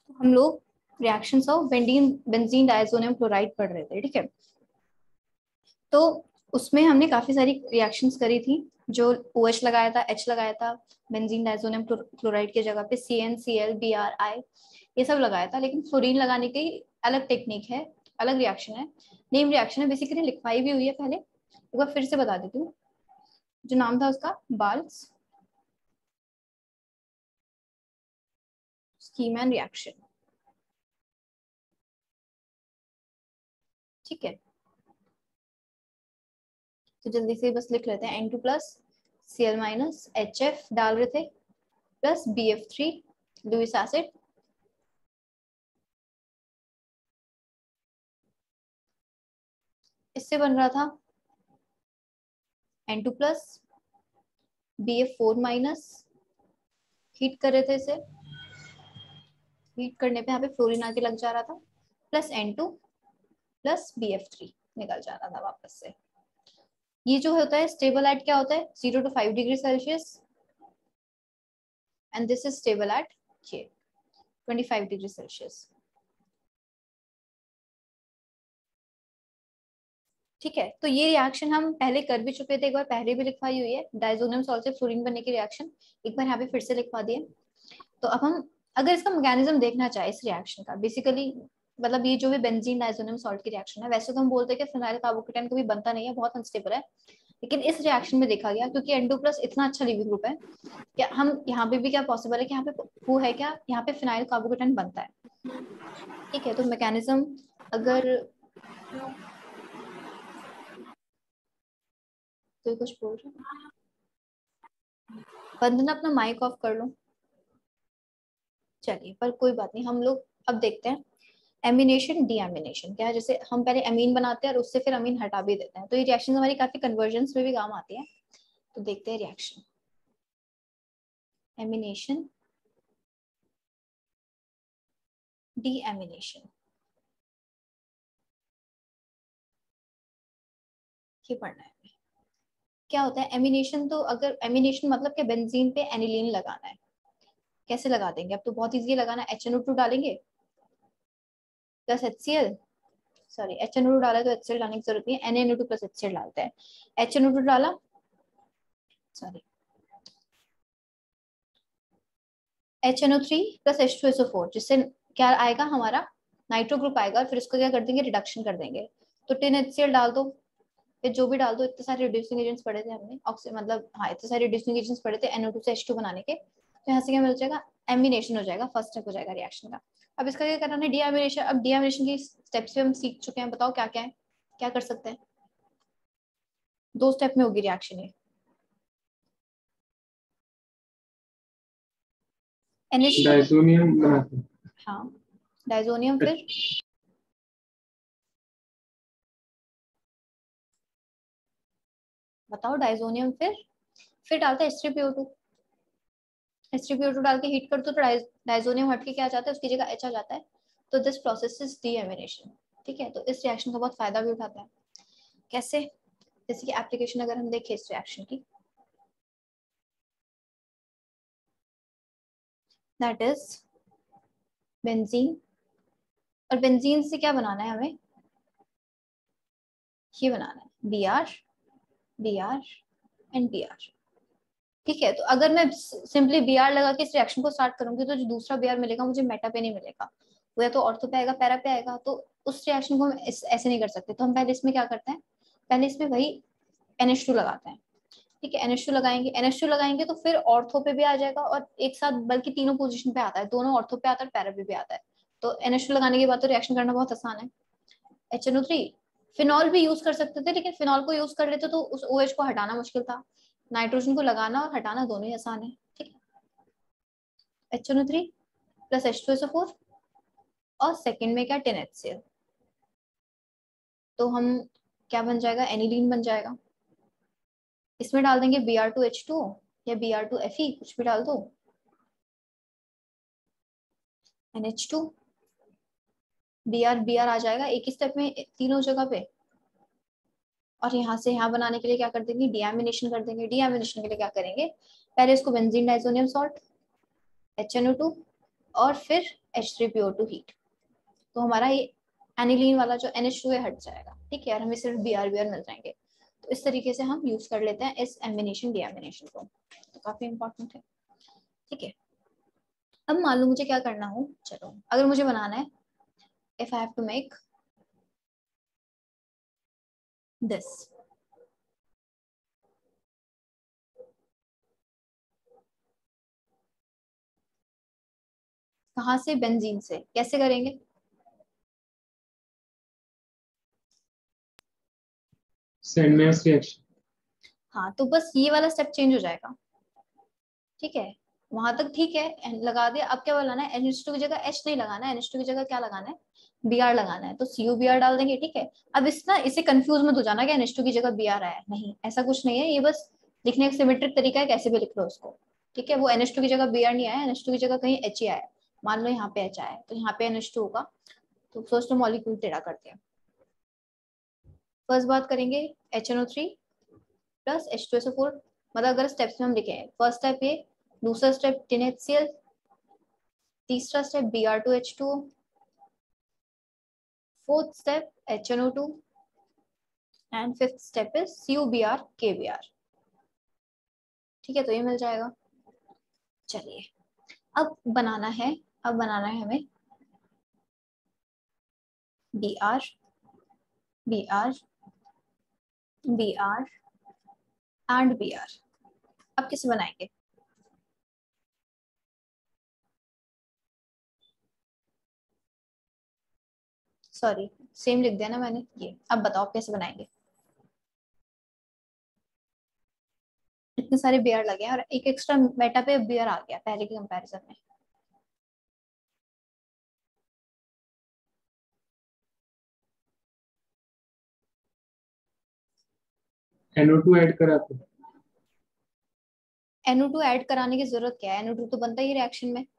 तो हम लोग reactions of benzene diazonium chloride पढ़ रहे थे, ठीक है। तो उसमें हमने काफी सारी रिएक्शंस करी थी, जो OH लगाया था, H लगाया था, बेंजीन डायजोनियम क्लोराइड की जगह पे CnCl Bri ये सब लगाया था। लेकिन फ्लोरीन लगाने की अलग टेक्निक है, अलग रिएक्शन है, नेम रिएक्शन है, बेसिकली लिखवाई भी हुई है पहले, एक बार फिर से बता देती हूँ। जो नाम था उसका बाल्स स्कीमैन रिएक्शन, ठीक है। तो जल्दी से बस लिख लेते हैं, N2 plus Cl minus HF डाल रहे थे प्लस BF3 लुइस एसिड, इससे बन रहा था N2 plus BF4 minus, heat कर रहे थे इसे, हीट करने पे यहाँ पे फ्लोरीन आके लग जा रहा था, प्लस N2 प्लस BF3 निकल जा रहा था वापस से। ये जो होता है स्टेबल एट क्या होता है 0 to 5 degree Celsius, and this is stable at 25 degree Celsius, ठीक है। तो ये रिएक्शन हम पहले कर भी चुके थे, एक बार पहले भी लिखवाई हुई है, डायजोनियम सॉल्ट से फ्लोरीन बनने की रिएक्शन, एक बार यहाँ पे फिर से लिखवा दिए। तो अब हम अगर इसका मैकेनिज्म देखना चाहे इस रिएक्शन का, बेसिकली मतलब ये जो भी बेंजीन डायजोनियम सॉल्ट की रिएक्शन है, वैसे तो हम बोलते हैं कि फिनाइल कार्बोकेटाइन कभी बनता नहीं है, बहुत अनस्टेबल है, लेकिन इस रिएक्शन में देखा गया क्योंकि N2 प्लस इतना अच्छा लीविंग ग्रुप है, क्या हम यहाँ पे भी क्या पॉसिबल है कि यहाँ पे वो है क्या, यहाँ पे फिनाइल कार्बोकेटाइन बनता है, ठीक है। तो मैकेनिज्म अगर तो कुछ बोल रहे हैं, वंदना अपना माइक ऑफ कर लो। चलिए, पर कोई बात नहीं, हम लोग अब देखते हैं एमिनेशन डीएमिनेशन क्या है। जैसे हम पहले अमीन बनाते हैं और उससे फिर अमीन हटा भी देते हैं, तो ये रिएक्शन हमारी काफी कन्वर्जन्स में भी काम आती है। तो देखते हैं रिएक्शन एमिनेशन डीएमिनेशन, ये पढ़ना है। क्या होता है एमिनेशन, तो अगर एमिनेशन मतलब क्या, बेंजीन पे एनिलीन लगाना है। कैसे लगा देंगे, अब तो बहुत इजी लगाना है, HNO2 डालेंगे प्लस HCl, सॉरी HNO2 डाला तो HCl डालने की जरूरत नहीं है, NaNO2 प्लस HCl डालते हैं। HNO2 डाला, सॉरी HNO3 प्लस H2SO4, जिससे क्या आएगा हमारा नाइट्रो ग्रुप आएगा, और फिर इसको क्या कर देंगे, रिडक्शन कर देंगे। तो 10HCl डाल दो, फिर जो भी डाल दो, इतने सारे रिड्यूसिंग एजेंट्स पढ़े थे हमने, मतलब हाँ इतने सारे रिड्यूसिंग एजेंट्स पढ़े थे NO2 से H2 बनाने के, तो यहाँ से क्या मिल जाएगा, एमिनेशन हो जाएगा, फर्स्ट स्टेप हो जाएगा रिएक्शन का। अब इसका क्या करना है, डीएमिनेशन। अब डीएमिनेशन की स्टेप्स भी हम सीख चुके हैं, बताओ क्या क्या है, क्या कर सकते हैं। 2 स्टेप में होगी रिएक्शन ये। डायजोनियम बनाते हैं। हाँ, डायजोनियम, फिर बताओ डायजोनियम, फिर डालते हैं H3PO2। H3PO2 डाल के हीट कर दो तो डायजोनियम हट के क्या आ जाता है, उसकी जगह H आ जाता है। तो दिस प्रोसेस इज डीएमिनेशन, ठीक है। तो इस रिएक्शन का बहुत फायदा भी उठाते हैं। कैसे, जैसे कि एप्लीकेशन अगर हम देखें इस रिएक्शन की, दैट इज बेंजीन, और बेंजीन से क्या बनाना है हमें, ये बनाना है Br एंड Br, ठीक है। तो अगर मैं सिंपली Br लगा के इस रिएक्शन को स्टार्ट करूंगी, तो जो दूसरा Br मिलेगा मुझे मेटा पे नहीं मिलेगा, वो या तो ऑर्थो पे आएगा, पैरा पे आएगा, तो उस रिएक्शन को हम ऐसे नहीं कर सकते। तो हम पहले इसमें क्या करते हैं, पहले इसमें वही NH2 लगाते हैं, ठीक है। NH2 लगाएंगे, NH2 लगाएंगे तो फिर ऑर्थो पे भी आ जाएगा, और एक साथ बल्कि तीनों पोजीशन पे आता है, दोनों ऑर्थो पे आता है, पैरा पे भी आता है। तो NH2 लगाने के बाद तो रिएक्शन करना बहुत आसान है। HNO3, फिनॉल भी यूज कर सकते थे, लेकिन फिनॉल को यूज कर लेते तो उस OH को हटाना मुश्किल था, नाइट्रोजन को लगाना और हटाना दोनों ही आसान है, ठीक है। HNO3 प्लस H2SO4, और सेकंड में क्या 10HCl, तो हम क्या बन जाएगा, एनिलीन बन जाएगा। इसमें डाल देंगे Br2H2 या Br2Fe, कुछ भी डाल दो, NH2, Br आ जाएगा एक ही स्टेप में तीनों जगह पे, और यहाँ से यहाँ बनाने के लिए क्या कर देंगे, डीएमिनेशन कर देंगे। डीएमिनेशन के लिए क्या करेंगे, पहले इसको बेंजीन डाइजोनियम सॉल्ट HNO2 और फिर H3PO2 हीट, तो हमारा ये एनिलीन वाला जो NH2 है हट जाएगा, ठीक है, और हमें सिर्फ Br मिल जाएंगे। तो इस तरीके से हम यूज कर लेते हैं इस एमिनेशन डीएमिनेशन को, तो काफी इंपॉर्टेंट है, ठीक है। अब मान लो मुझे क्या करना हो, चलो अगर मुझे बनाना है, if I have to make this, कहाँ से, बेंजीन से, कैसे करेंगे, सैंडमैयर्स रिएक्शन। हाँ तो बस ये वाला स्टेप चेंज हो जाएगा, ठीक है, वहां तक ठीक है, N लगा दिया। अब क्या लगाना है, NH2 की जगह H नहीं लगाना है, NH2 की जगह क्या लगाना है, Br लगाना है, तो CuBr डाल देंगे, ठीक है। अब इस ना इसे कंफ्यूज मत हो जाना कि NH2 की जगह Br आया है, नहीं ऐसा कुछ नहीं है, ये बस लिखने का सिमेट्रिक तरीका है, कैसे भी लिख लो उसको, ठीक है। वो NH2 की जगह Br नहीं आया, NH2 की जगह कहीं H ही आया, मान लो यहाँ पे H आया है, तो यहाँ पे NH2 होगा, तो सोच लो मॉलिक्यूल टेढ़ा करते हैं। फर्स्ट बात करेंगे HNO3 प्लस H2SO4, मतलब अगर स्टेप्स में हम लिखे हैं, फर्स्ट स्टेप ये, दूसरा स्टेप TnHCl, तीसरा step Br2H2O, fourth step HNO2 and fifth step is CuBr KBr, ठीक है, तो ये मिल जाएगा। चलिए अब बनाना है, अब बनाना है हमें Br Br Br and Br। अब किसे बनाएंगे, सॉरी सेम लिख दिया ना मैंने ये, अब बताओ आप कैसे बनाएंगे, इतने सारे Br लगे हैं और एक एक्स्ट्रा मेटा पे Br आ गया पहले के कंपैरिजन में। NO2 ऐड करा तो NO2 ऐड कराने की जरूरत क्या है, NO2 तो बनता ही रिएक्शन में,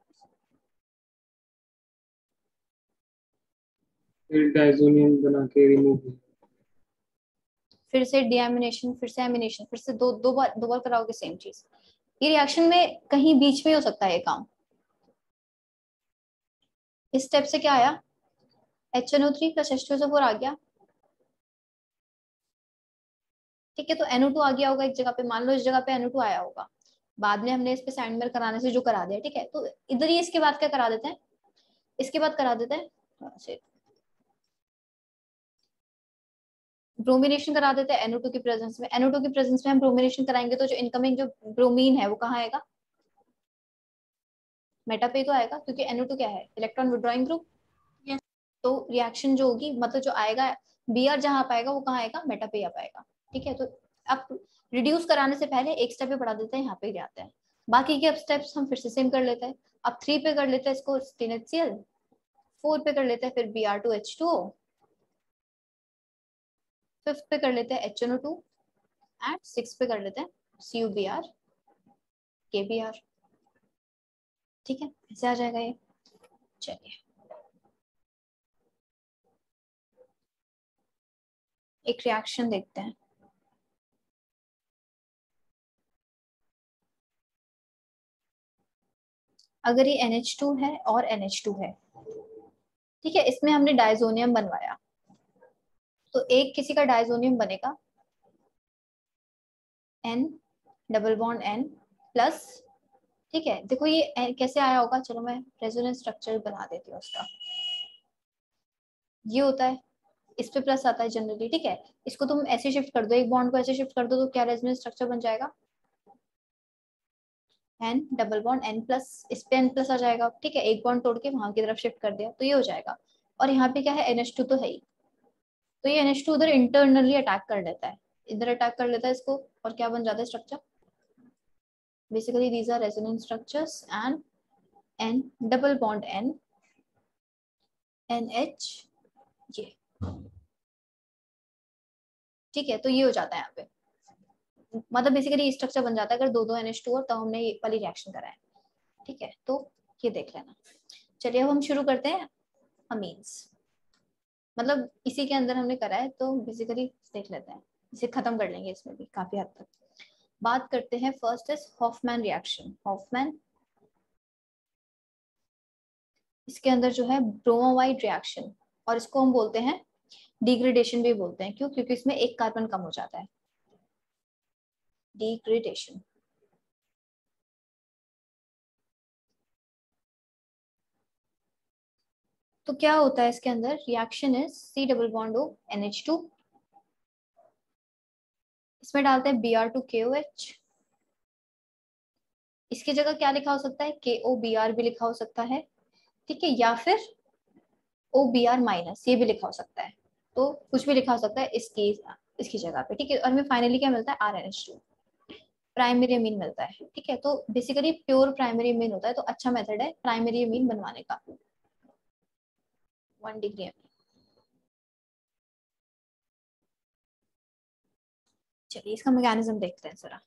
फिर डायजोनियम बना के रिमूव। फिर से डीएमिनेशन, फिर से एमिनेशन, फिर से दो बार कराओगे सेम चीज, ये रिएक्शन में कहीं बीच में हो सकता है ये काम। इस स्टेप से क्या आया, HNO3 प्लस H2SO4 आ गया, ठीक है, तो NO2 आ गया होगा एक जगह पे, मान लो इस जगह पे NO2 आया होगा, बाद में हमने इस पे सैंडमेयर कराने से जो करा दिया, ठीक है, तो इधर ही इसके बाद क्या करा देते हैं, इसके बाद करा देते हैं ब्रोमिनेशन करा देते हैं NO2 की प्रेजेंस में, NO2 की प्रेजेंस में हम ब्रोमिनेशन कराएंगे तो जो इनकमिंग जो ब्रोमीन है वो कहाँ आएगा, मेटा पे तो आएगा, क्योंकि NO2 क्या है, इलेक्ट्रॉन विड्रॉइंग ग्रुप, तो रिएक्शन जो होगी मतलब जो आएगा Br जहां पाएगा वो कहाँ आएगा, मेटा पे आ पाएगा, ठीक है। तो अब रिड्यूस कराने से पहले एक स्टेप पे बढ़ा देते हैं, यहाँ पे जाते हैं, बाकी के अब स्टेप्स हम फिर से सेम कर लेते हैं। अब 3 पे कर लेते हैं इसको TnHCl, 4 पे कर लेते हैं फिर Br2H2O, 5th पे कर लेते हैं HNO2 एंड 6 पे कर लेते हैं CuBr KBr, ठीक है, ऐसे आ जाएगा ये। चलिए एक रिएक्शन देखते हैं, अगर ये NH2 है और NH2 है, ठीक है, इसमें हमने डायजोनियम बनवाया, तो एक किसी का डायजोनियम बनेगा N double bond N plus, ठीक है, देखो ये कैसे आया होगा, चलो मैं रेजोनेंस स्ट्रक्चर बना देती हूँ उसका, ये होता है, इस पे प्लस आता है जनरली, ठीक है, इसको तुम ऐसे शिफ्ट कर दो, एक बॉन्ड को ऐसे शिफ्ट कर दो तो क्या रेजोनेंस स्ट्रक्चर बन जाएगा, N double bond N plus, इस पे N प्लस आ जाएगा, ठीक है, एक बॉन्ड तोड़ के वहां की तरफ शिफ्ट कर दिया तो ये हो जाएगा, और यहाँ पे क्या है NH2 तो है ही, तो ये NH2 उधर इंटरनली अटैक कर लेता है, इधर अटैक कर लेता है इसको, और क्या बन जाता है structure, basically these are resonance structures and N double bond N NH, ये, ठीक है, तो ये हो जाता है यहाँ पे, मतलब बेसिकली स्ट्रक्चर बन जाता है अगर दो दो NH2 और तब हमने ये वाली रिएक्शन करा है, ठीक है, तो ये देख लेना। चलिए अब हम शुरू करते हैं अमीन्स, मतलब इसी के अंदर हमने करा है तो बेसिकली देख लेते हैं, इसे खत्म कर लेंगे, इसमें भी काफी हद तक बात करते हैं। First is Hofmann reaction, Hofmann इसके अंदर जो है ब्रोमावाइड रिएक्शन, और इसको हम बोलते हैं डिग्रेडेशन भी बोलते हैं। क्यों? क्योंकि इसमें एक कार्बन कम हो जाता है, डिग्रेडेशन। तो क्या होता है इसके अंदर? Reaction is C double bond O NH2, इसमें डालते हैं Br2KOH। इसकी जगह क्या लिखा हो सकता है? KOBr भी लिखा हो सकता है, ठीक है, या फिर OBr- ये भी लिखा हो सकता है। तो कुछ भी लिखा हो सकता है इसकी जगह पे, ठीक है। और हमें फाइनली क्या मिलता है? RNH2, प्राइमरी अमीन मिलता है, ठीक है। तो बेसिकली प्योर प्राइमरी अमीन होता है, तो अच्छा मेथड है प्राइमरी अमीन बनवाने का, 1 डिग्री अमीन। चलिए इसका मैकेनिज्म देखते हैं जरा।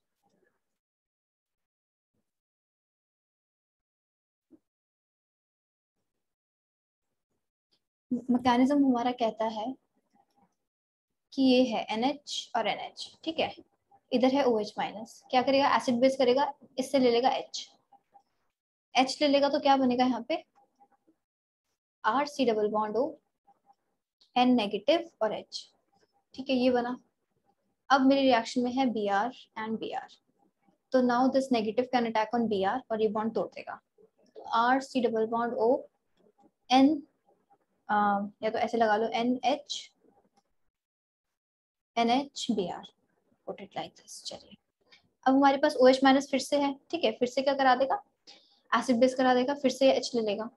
मैकेनिज्म हमारा कहता है कि ये है NH और NH, ठीक है। इधर है OH-, क्या करेगा? एसिड बेस करेगा, इससे ले लेगा H ले लेगा, तो क्या बनेगा यहाँ पे? RC double bond O N negative और H, ठीक है, ये बना। अब मेरे रिएक्शन में है Br एंड Br, तो now this negative can attack on Br और ये बॉन्ड तोड़ देगा। तो RC double bond O N, या तो ऐसे लगा लो NH NHBr, put it like this. चलिए अब हमारे पास OH- फिर से है, ठीक है। फिर से क्या करा देगा? एसिड बेस करा देगा, फिर से H ले लेगा,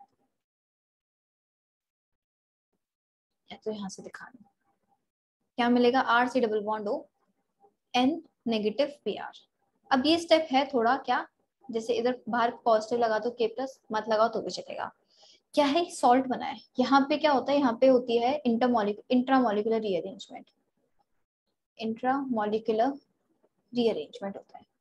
या तो यहाँ से दिखा दो। क्या मिलेगा? RC double bond O N negative Br। अब ये स्टेप है थोड़ा क्या, जैसे इधर बाहर पॉजिटिव लगा दो K+, मत लगाओ तो भी चलेगा। क्या है? सॉल्ट बना है। यहाँ पे क्या होता है? यहाँ पे होती है इंट्रामोलिकुलर रीअरेंजमेंट, इंट्रामोलिकुलर रीअरेंजमेंट होता है।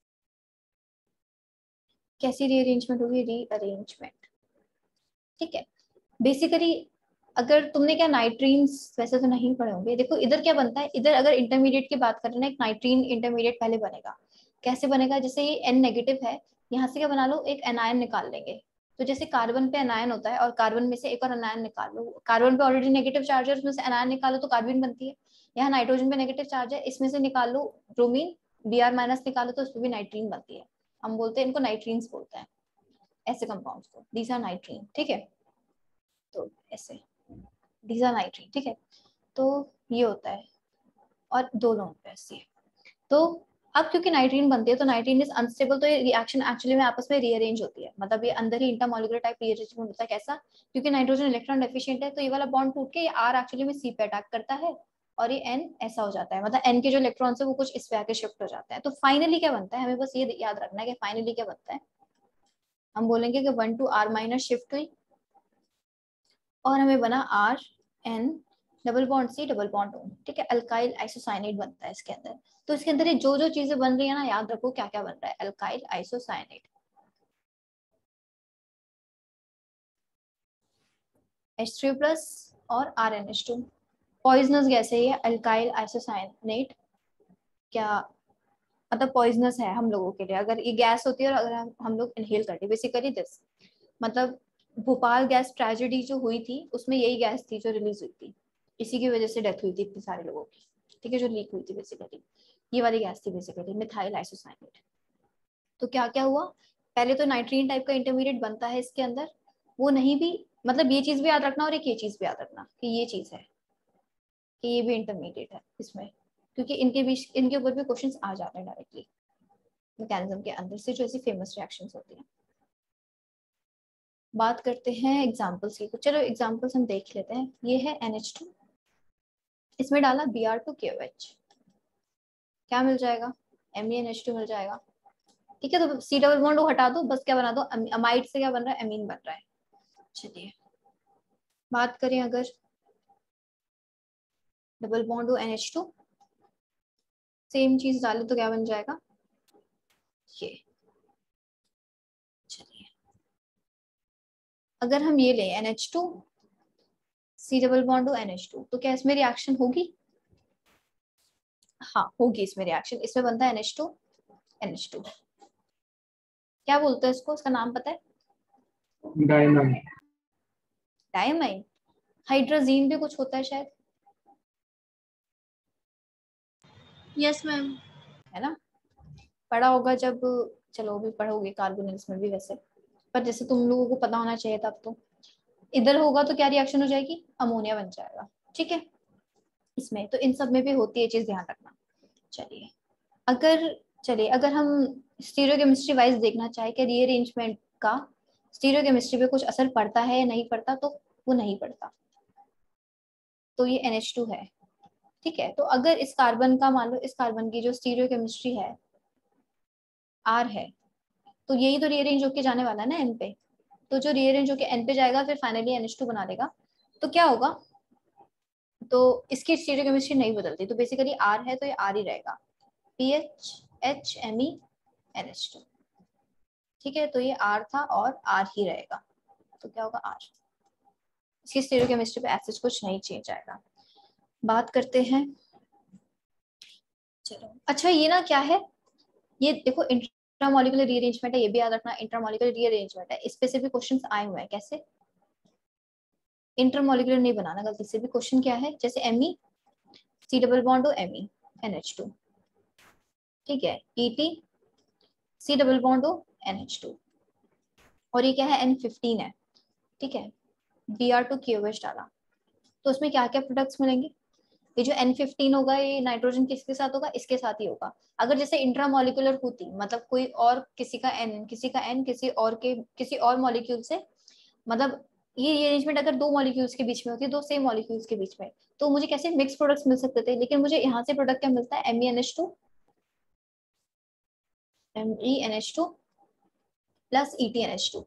कैसी रीअरेंजमेंट होगी? रीअरेंजमेंट, ठीक है। बेसिकली अगर तुमने क्या नाइट्रीन्स वैसे तो नहीं पढ़े होंगे, देखो इधर क्या बनता है। इधर अगर इंटरमीडिएट की बात करें ना, एक नाइट्रीन इंटरमीडिएट पहले बनेगा। कैसे बनेगा? जैसे ये N नेगेटिव है, यहाँ से क्या बना लो? एक एनायन निकाल लेंगे। तो जैसे कार्बन पे एनायन होता है और कार्बन में से एक और एनायन निकाल लो, कार्बन पे ऑलरेडी नेगेटिव चार्ज है, उसमें से एनायन निकालो तो कार्बन बनती है। यहाँ नाइट्रोजन पे नेगेटिव चार्ज है, इसमें से निकाल लो ब्रोमीन, Br- निकालो तो उसमें भी नाइट्रीन बनती है। हम बोलते हैं इनको नाइट्रीन्स बोलते हैं, ऐसे कंपाउंड्स को, दीज आर नाइट्रीन, ठीक है। तो ऐसे दीज आर नाइट्रीन, ठीक है। तो ये होता है, और दोनों पे ऐसे। तो अब क्योंकि नाइट्रीन बनती है तो नाइट्रीन इज अनस्टेबल, तो ये रिएक्शन एक्चुअली में आपस में रीअरेंज होती है, मतलब ये अंदर ही इंटरमॉलिक्यूलर टाइप रीअरेंजमेंट होता है। कैसा? क्योंकि नाइट्रोजन इलेक्ट्रॉन डेफिशिएंट है, तो ये वाला बॉन्ड टूट के ये R एक्चुअली में C पे अटैक करता है, और ये N ऐसा हो जाता है, मतलब N के जो इलेक्ट्रॉन्स है वो कुछ इस पे आके शिफ्ट हो जाता है। तो फाइनली क्या बनता है? हमें बस ये याद रखना है कि फाइनली क्या बनता है। हम बोलेंगे कि 1 to R- शिफ्ट हुई, और हमें बना RN double bond C double bond O, ठीक है। अल्काइल आइसोसाइनेट बनता है इसके अंदर। तो इसके अंदर ये जो जो चीजें बन रही है ना, याद रखो क्या क्या बन रहा है। अल्काइल आइसोसाइनेट, H3+ और RNH2। पॉइजनस गैस है ये अल्काइल आइसोसाइनेट। क्या मतलब? पॉइजनस है हम लोगों के लिए अगर ये गैस होती है, और अगर हम लोग इनहेल करते, बेसिकली दिस, मतलब भोपाल गैस ट्रेजेडी जो हुई थी उसमें यही गैस थी जो रिलीज हुई थी, इसी की वजह से डेथ हुई थी इतने सारे लोगों की, ठीक है, जो लीक हुई थी बेसिकली। ये वाली गैस थी बेसिकली मिथाइल आइसोसाइनेट। तो क्या क्या हुआ? पहले तो नाइट्रीन टाइप का इंटरमीडिएट बनता है इसके अंदर, वो नहीं भी, मतलब ये चीज भी याद रखना और एक ये चीज भी याद रखना कि ये चीज है कि ये भी इंटरमीडिएट है इसमें, क्योंकि इनके बीच इनके ऊपर भी क्वेश्चंस आ जाते हैं डायरेक्टली मैकेनिज्म के अंदर से, जो ऐसी फेमस रिएक्शंस होती हैं। बात करते हैं एग्जांपल्स की, तो चलो एग्जांपल्स हम देख लेते हैं। ये है NH2, इसमें डाला Br2KOH, क्या मिल जाएगा? MeNH2 मिल जाएगा, ठीक है। तो C डबल बॉन्ड हटा दो, बस क्या बना दो? अमाइड से क्या बन रहा है? एमीन बन रहा है। चलिए बात करें अगर double bond O NH2, same चीज डाले तो क्या बन जाएगा? ये। चलिए अगर हम ये लें NH2 C double bond O NH2, तो क्या इसमें रिएक्शन होगी? हाँ होगी इसमें रिएक्शन। इसमें बनता है NH2 NH2, क्या बोलते हैं इसको? इसका नाम पता है? डायनाम। डायमाइन। हाइड्रोजीन भी कुछ होता है शायद, यस मैम। है ना, पढ़ा होगा जब, चलो अभी पढ़ोगे कार्बोनिल्स में भी वैसे, पर जैसे तुम लोगों को पता होना चाहिए था। अब तो इधर होगा तो क्या रिएक्शन हो जाएगी, अमोनिया बन जाएगा, ठीक है। इसमें तो इन सब में भी होती है चीज, ध्यान रखना। चलिए अगर हम स्टीरियोकेमिस्ट्री वाइज देखना चाहे कि रीअरेंजमेंट का स्टीरियोकेमिस्ट्री पे कुछ असर पड़ता है या नहीं पड़ता, तो वो नहीं पड़ता। तो ये NH2 है, ठीक है। तो अगर इस कार्बन का, मान लो इस कार्बन की जो स्टीरियोकेमिस्ट्री है R है, तो यही तो रीअरेंज होके जाने वाला है ना N पे। तो जो रीअरेंज होके N पे जाएगा फिर फाइनली NH2 बना देगा। तो क्या होगा, तो इसकी स्टीरियोकेमिस्ट्री नहीं बदलती, तो बेसिकली R है तो ये R ही रहेगा, PH HMe NH2, ठीक है। तो ये R था और R ही रहेगा, तो क्या होगा R। इसकी स्टीरियोकेमिस्ट्री पे ऐसे कुछ नहीं चेंज आएगा। बात करते हैं, चलो अच्छा ये ना क्या है, ये देखो इंट्रामोलिकुलर रीअरेंजमेंट है, ये भी याद रखना इंट्रामोलिकुलर रीअरेंजमेंट है। इस पे से भी क्वेश्चंस आए हुए हैं, कैसे इंटरमोलिकुलर नहीं बनाना गलती से भी। क्वेश्चन क्या है, जैसे Me C double bond O Me NH2, ठीक है, ET C double bond O NH2, और ये क्या है N15 है, ठीक है, Br2 KOH डाला, तो उसमें क्या क्या प्रोडक्ट्स मिलेंगे। ये जो N15 होगा ये नाइट्रोजन किसके साथ होगा, इसके साथ ही होगा। अगर जैसे इंट्रामोलिकुलर होती, मतलब कोई और किसी का N किसी और मॉलिक्यूल से, मतलब ये अरेंजमेंट अगर दो मॉलिक्यूल्स के बीच में होती है, दो सेम मॉलिक्यूल्स के बीच में, तो मुझे कैसे मिक्स प्रोडक्ट्स मिल सकते थे। लेकिन मुझे यहाँ से प्रोडक्ट क्या मिलता है, MENH2 प्लस ETNH2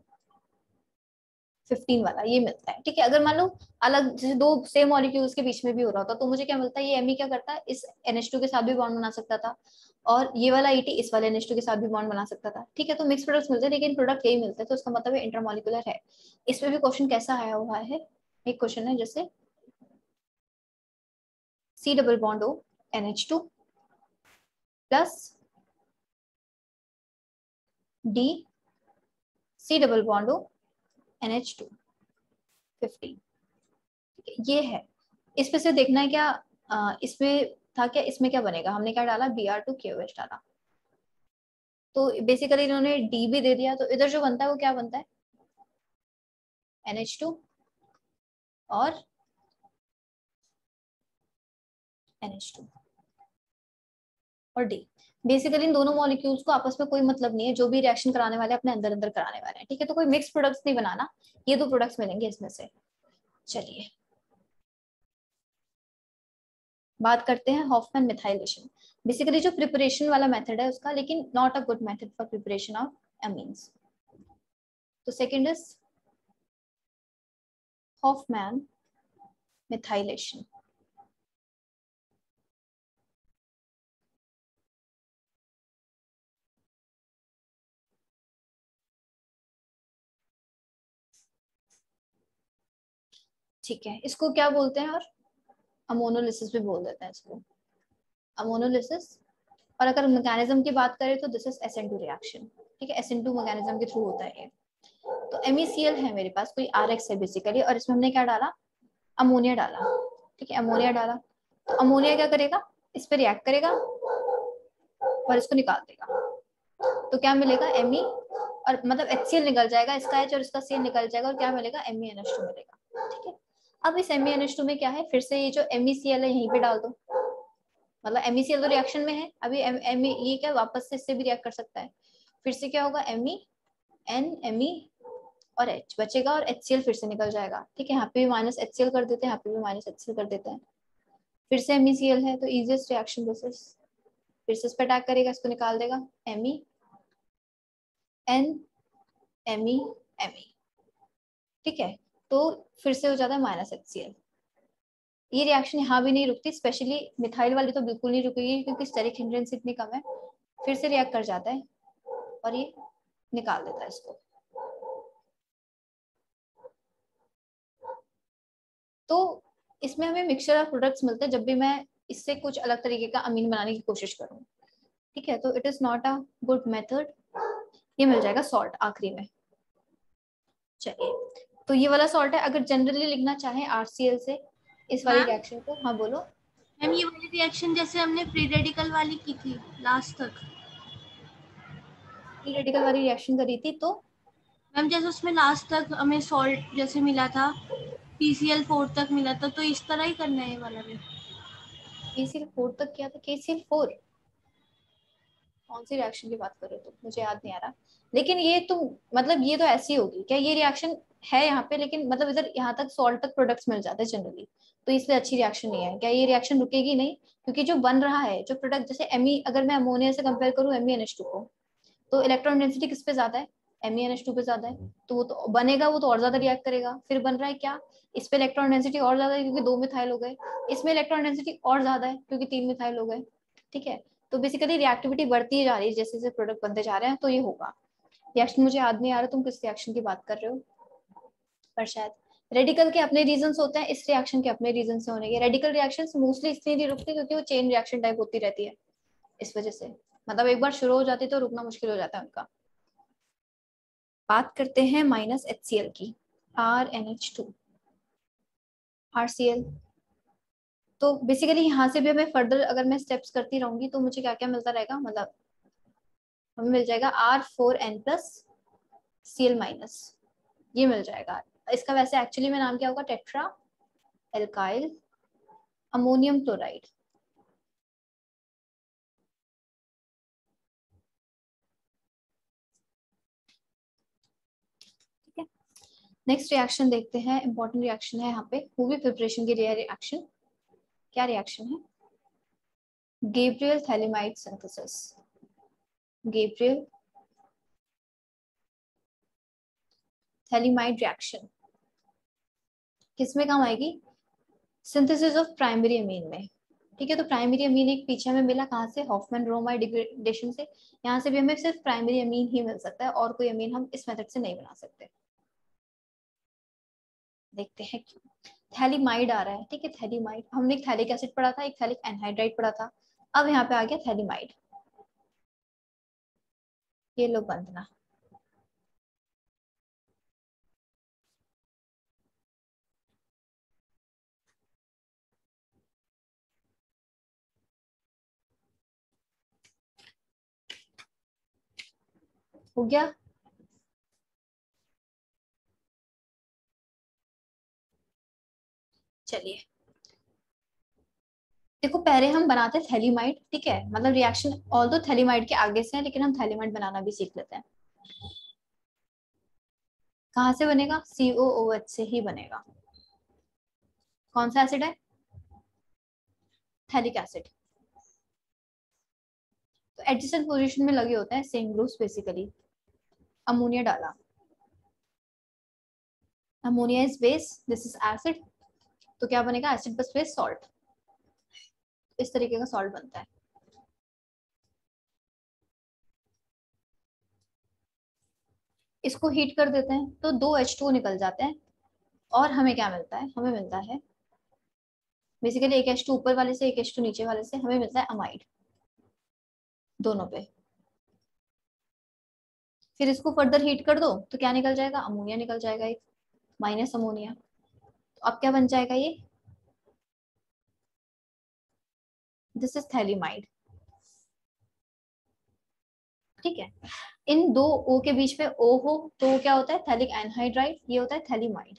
15 वाला ये मिलता है, ठीक है। अगर मान लो अलग जैसे दो सेम मॉलिक्यूल्स के बीच में भी हो रहा होता तो मुझे क्या मिलता है, ये Me क्या करता है, इस NH2 के साथ भी बॉन्ड बना सकता था, और ये वाला ET इस वाले NH2 के साथ भी बॉन्ड बना सकता था, ठीक है। तो मिक्स प्रोडक्ट्स मिलते हैं, लेकिन प्रोडक्ट यही मिलता है, तो इसका मतलब है इंटरमोलिकुलर है। इसमें भी क्वेश्चन कैसा आया हुआ है, एक क्वेश्चन है जैसे C double bond O NH2 plus D C double bond O NH2 15, ये है। इस पे से देखना है क्या, इसमें था क्या, इसमें क्या बनेगा, हमने क्या डाला Br2 KOH डाला, तो बेसिकली इन्होंने D भी दे दिया, तो इधर जो बनता है वो क्या बनता है NH2 और NH2 और D। बेसिकली इन दोनों मॉलिक्यूल्स को आपस में कोई मतलब नहीं है, जो भी रिएक्शन कराने वाले अपने अंदर अंदर कराने वाले हैं, ठीक है। तो कोई मिक्स प्रोडक्ट्स नहीं बनाना, ये दो प्रोडक्ट्स मिलेंगे इसमें से। चलिए बात करते हैं हॉफमैन मिथाइलेशन, बेसिकली जो प्रिपरेशन वाला मेथड है उसका, लेकिन not a good method for preparation of amines. तो सेकंड इज हॉफमैन मिथाइलेशन। ठीक है, इसको क्या बोलते हैं, और अमोनोलिसिस भी बोल देते हैं इसको, अमोनोलिसिस। और अगर मैकेनिज्म की बात करें तो दिस इज SN2 रिएक्शन, ठीक है, SN2 मैकेनिज्म के थ्रू होता है ये। तो MECl है मेरे पास, कोई RX है बेसिकली, और इसमें हमने क्या डाला, अमोनिया डाला, ठीक है, अमोनिया डाला। तो अमोनिया क्या करेगा, इस पे रिएक्ट करेगा और इसको निकाल देगा, तो क्या मिलेगा Me, और मतलब HCl निकल जाएगा, इसका H और इसका Cl निकल जाएगा, और क्या मिलेगा MENH2 मिलेगा, ठीक है। अब इस MENH2 में क्या है, फिर से ये जो MECl है यहीं पे डाल दो, मतलब MECl तो रिएक्शन में है अभी, ये क्या वापस से इससे भी रिएक्ट कर सकता है। फिर से क्या होगा, Me N Me और H बचेगा, और HCl फिर से निकल जाएगा, ठीक है। यहाँ पे भी माइनस HCl कर देते हैं, यहाँ पे भी माइनस HCl कर देते हैं, फिर से MECl है, तो इजीएस्ट रिएक्शन बेसिस, फिर से इस पे अटैक करेगा, इसको निकाल देगा, Me N Me Me, ठीक है। तो फिर से हो जाता है माइनस HCl। ये रिएक्शन यहाँ भी नहीं रुकती, स्पेशली मिथाइल वाली तो बिल्कुल नहीं रुकेगी, क्योंकि स्टेरिक हिंड्रेंस इतनी कम है। फिर से रिएक्ट कर जाता है और ये निकाल देता है इसको। तो इसमें हमें मिक्सचर ऑफ प्रोडक्ट्स मिलते हैं जब भी मैं इससे कुछ अलग तरीके का अमीन बनाने की कोशिश करूँ, ठीक है। तो it is not a good method. ये मिल जाएगा सॉल्ट आखिरी में। चलिए तो ये वाला सॉल्ट है। अगर जनरली लिखना चाहे RCl से इस वाली मैम रिएक्शन को, हाँ बोलो। मैम ये वाली रिएक्शन जैसे हमने फ्री रेडिकल वाली की थी लास्ट तक, फ्री रेडिकल वाली रिएक्शन करी थी तो मैम जैसे उसमें लास्ट तक हमें सॉल्ट जैसे मिला था, PCl4 तक मिला था, तो इस तरह ही करना है ये वाला भी। KCl4 तक किया था। KCl4 कौन सी रिएक्शन की बात कर रहे हो तुम? मुझे याद नहीं आ रहा। लेकिन ये तो मतलब ये तो ऐसी होगी क्या? ये रिएक्शन है यहाँ पे, लेकिन मतलब इधर यहाँ तक सॉल्ट तक प्रोडक्ट्स मिल जाते हैं जनरली, तो इसलिए अच्छी रिएक्शन नहीं है क्या? ये रिएक्शन रुकेगी नहीं, क्योंकि जो बन रहा है जो प्रोडक्ट, जैसे Me, अगर मैं अमोनिया से कंपेयर करूँ MENH2 को, तो इलेक्ट्रॉन डेंसिटी किस पे ज्यादा है? MENH2 पे ज्यादा है। तो वो तो बनेगा, वो तो और ज्यादा रिएक्ट करेगा। फिर बन रहा है क्या? इस पे इलेक्ट्रॉन डेंसिटी और ज्यादा है क्योंकि 2 मिथाइल हो गए। इसमें इलेक्ट्रॉन डेंसिटी और ज्यादा है क्योंकि 3 मिथाइल हो गए। ठीक है, तो बेसिकली रिएक्टिविटी बढ़ती जा रही है जैसे जैसे प्रोडक्ट बनते जा रहे हैं, तो ये होगा। रिएक्शन मुझे याद नहीं आ रहा तुम किस रिएक्शन की बात कर रहे हो, पर शायद रेडिकल के अपने रीजंस होते हैं, इस रिएक्शन के अपने रीजन से होने के। रेडिकल रिएक्शंस मोस्टली इसलिए नहीं रुकती क्योंकि वो चेन रिएक्शन टाइप होती रहती है, इस वजह से। मतलब एक बार शुरू हो जाती है तो रुकना मुश्किल हो जाता है उनका। बात करते हैं -HCl की, RNH2 RCl। तो बेसिकली यहाँ से भी हमें फर्दर अगर मैं स्टेप्स करती रहूंगी तो मुझे क्या क्या मिलता रहेगा, मतलब हमें मिल जाएगा R4N+Cl-, ये मिल जाएगा। इसका वैसे एक्चुअली में नाम क्या होगा? Tetra alkyl ammonium chloride. ठीक है, नेक्स्ट रिएक्शन देखते हैं। इंपॉर्टेंट रिएक्शन है यहाँ पे, वो भी प्रिपरेशन के लिए रिएक्शन। क्या रिएक्शन है? Gabriel phthalimide synthesis. Gabriel phthalimide reaction किसमें काम आएगी? सिंथेसिस ऑफ प्राइमरी अमीन में। ठीक है, तो प्राइमरी अमीन एक पीछे में मिला कहाँ से? हॉफमैन ब्रोमाइड डिग्रेडेशन से। यहाँ से भी हमें सिर्फ प्राइमरी अमीन ही मिल सकता है, और कोई अमीन हम इस मेथड से नहीं बना सकते। देखते हैं क्यों। थैलीमाइड आ रहा है, ठीक है, थैलीमाइड। हमने एक थैलिक एसिड पढ़ा था, एक थैलिक एनहाइड्राइड पढ़ा था, अब यहाँ पे आ गया थैलीमाइड। ये लो बंधना। हो गया। चलिए देखो, पहले हम बनाते थैलीमाइड, ठीक है, मतलब रिएक्शन ऑल दो थैलीमाइड के आगे से है, लेकिन हम थैलीमाइड बनाना भी सीख लेते हैं। कहाँ से बनेगा? COOH से ही बनेगा। कौन सा एसिड है? Phthalic acid. तो एडजेसेंट पोजीशन में लगे होते हैं सेम ग्रुप्स बेसिकली। अमोनिया डाला, ammonia is base, this is acid, तो क्या बनेगा? Acid plus base salt. इस तरीके का सॉल्ट बनता है। इसको हीट कर देते हैं तो 2 H2 निकल जाते हैं, और हमें क्या मिलता है? हमें मिलता है बेसिकली एक H2 ऊपर वाले से, एक H2 नीचे वाले से, हमें मिलता है अमाइड दोनों पे। फिर इसको फर्दर हीट कर दो तो क्या निकल जाएगा? अमोनिया निकल जाएगा, एक माइनस अमोनिया। तो अब क्या बन जाएगा? ये दिस इज थैलीमाइड। ठीक है, इन दो O के बीच में O हो तो क्या होता है? थैलिक एनहाइड्राइड, ये होता है थैलीमाइड।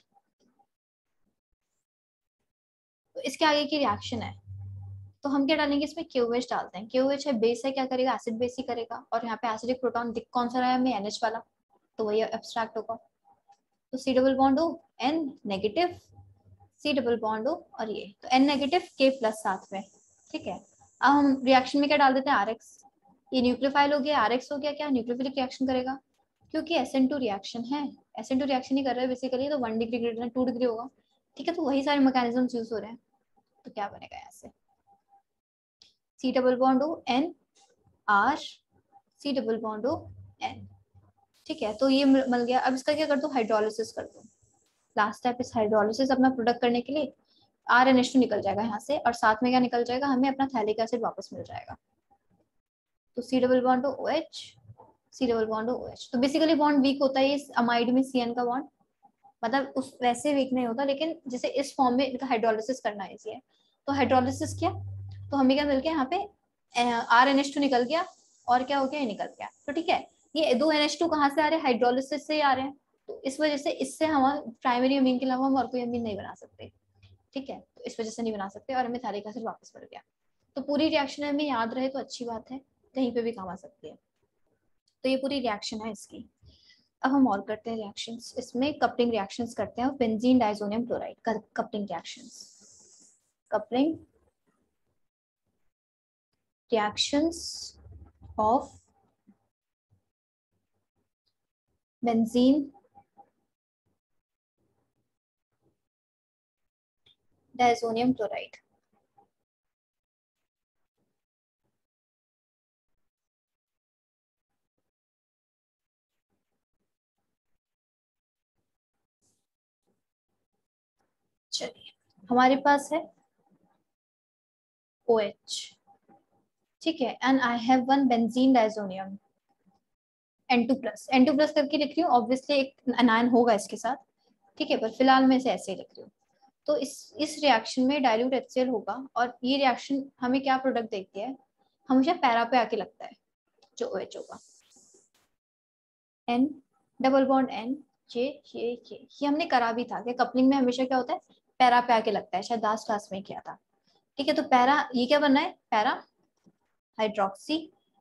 तो इसके आगे की रिएक्शन है, तो हम क्या डालेंगे इसमें? KOH डालते हैं। KOH है बेस है, क्या करेगा? एसिड बेस ही करेगा। और यहाँ पे एसिडिक प्रोटॉन कौन सा रहा है हमें? NH वाला, तो वही एब्स्ट्रैक्ट होगा। तो C double bond O, N negative, C double bond O, और ये तो N नेगेटिव K प्लस साथ में। ठीक है, अब हम रिएक्शन में क्या डाल देते हैं? RX। ये न्यूक्लियोफाइल हो गया, RX हो गया, क्या न्यूक्लियोफिलिक रिएक्शन करेगा क्योंकि SN2 रिएक्शन है। SN2 रिएक्शन ही कर रहा है बेसिकली, तो 1 डिग्री ग्रेटर 2 डिग्री होगा। ठीक है, तो वही सारे मैकेनिज्म यूज हो रहे हैं। तो क्या बनेगा यहाँ से? C double bond O, N R, C double bond O, N। ठीक है, तो ये मिल गया। अब इसका क्या कर दो? हाइड्रोलिसिस कर दो। लास्ट स्टेप इस हाइड्रोलिसिस अपना प्रोडक्ट करने के लिए। RNH2 निकल जाएगा यहाँ से, और साथ में क्या निकल जाएगा? हमें अपना थैलिक एसिड वापस मिल जाएगा। तो C double bond OH, C double bond OH। तो बेसिकली बॉन्ड वीक होता है इस अमाइड में, CN का बॉन्ड। मतलब उस वैसे वीक नहीं होता, लेकिन जैसे इस फॉर्म में इनका हाइड्रोलिसिस करना इजी है। तो हाइड्रोलिसिस किया तो हमें क्या मिल गया, यहाँ पे RNH2 निकल गया और क्या हो गया, ये निकल गया। तो ठीक है, ये दो NH2 कहाँ से आ रहे हैं, हाइड्रोलिसिस से ही आ रहे हैं। तो इस वजह से इससे हम प्राइमरी अमीन के अलावा हम और कोई अमीन नहीं बना सकते। ठीक है, तो इस वजह से नहीं बना सकते और हमें थारिक एसिड वापस पड़ गया। तो पूरी रिएक्शन हमें याद रहे तो अच्छी बात है, कहीं पे भी काम आ सकती है। तो ये पूरी रिएक्शन है इसकी। अब हम और करते हैं रिएक्शंस, इसमें कपलिंग रिएक्शंस करते हैं, benzene diazonium chloride coupling reactions. Coupling reactions of benzene diazonium chloride। चलिए, हमारे पास है OH, ठीक है, and I have one benzene diazonium N2+ करके लिख रही हूँ, ऑब्वियसली एक अनायन होगा इसके साथ, ठीक है, पर फिलहाल मैं इसे ऐसे ही लिख रही हूँ। तो इस रिएक्शन में डाइल्यूट HCl होगा और ये रिएक्शन हमें क्या प्रोडक्ट देती है, हमेशा पैरा पे आके लगता है जो OH होगा। N डबल बॉन्ड N ये हमने करा भी था कि कपलिंग में हमेशा क्या होता है, पैरा पे आके लगता है, शायद लास्ट क्लास में किया था। ठीक है, तो पैरा, ये क्या बनना है, पैरा हाइड्रोक्सी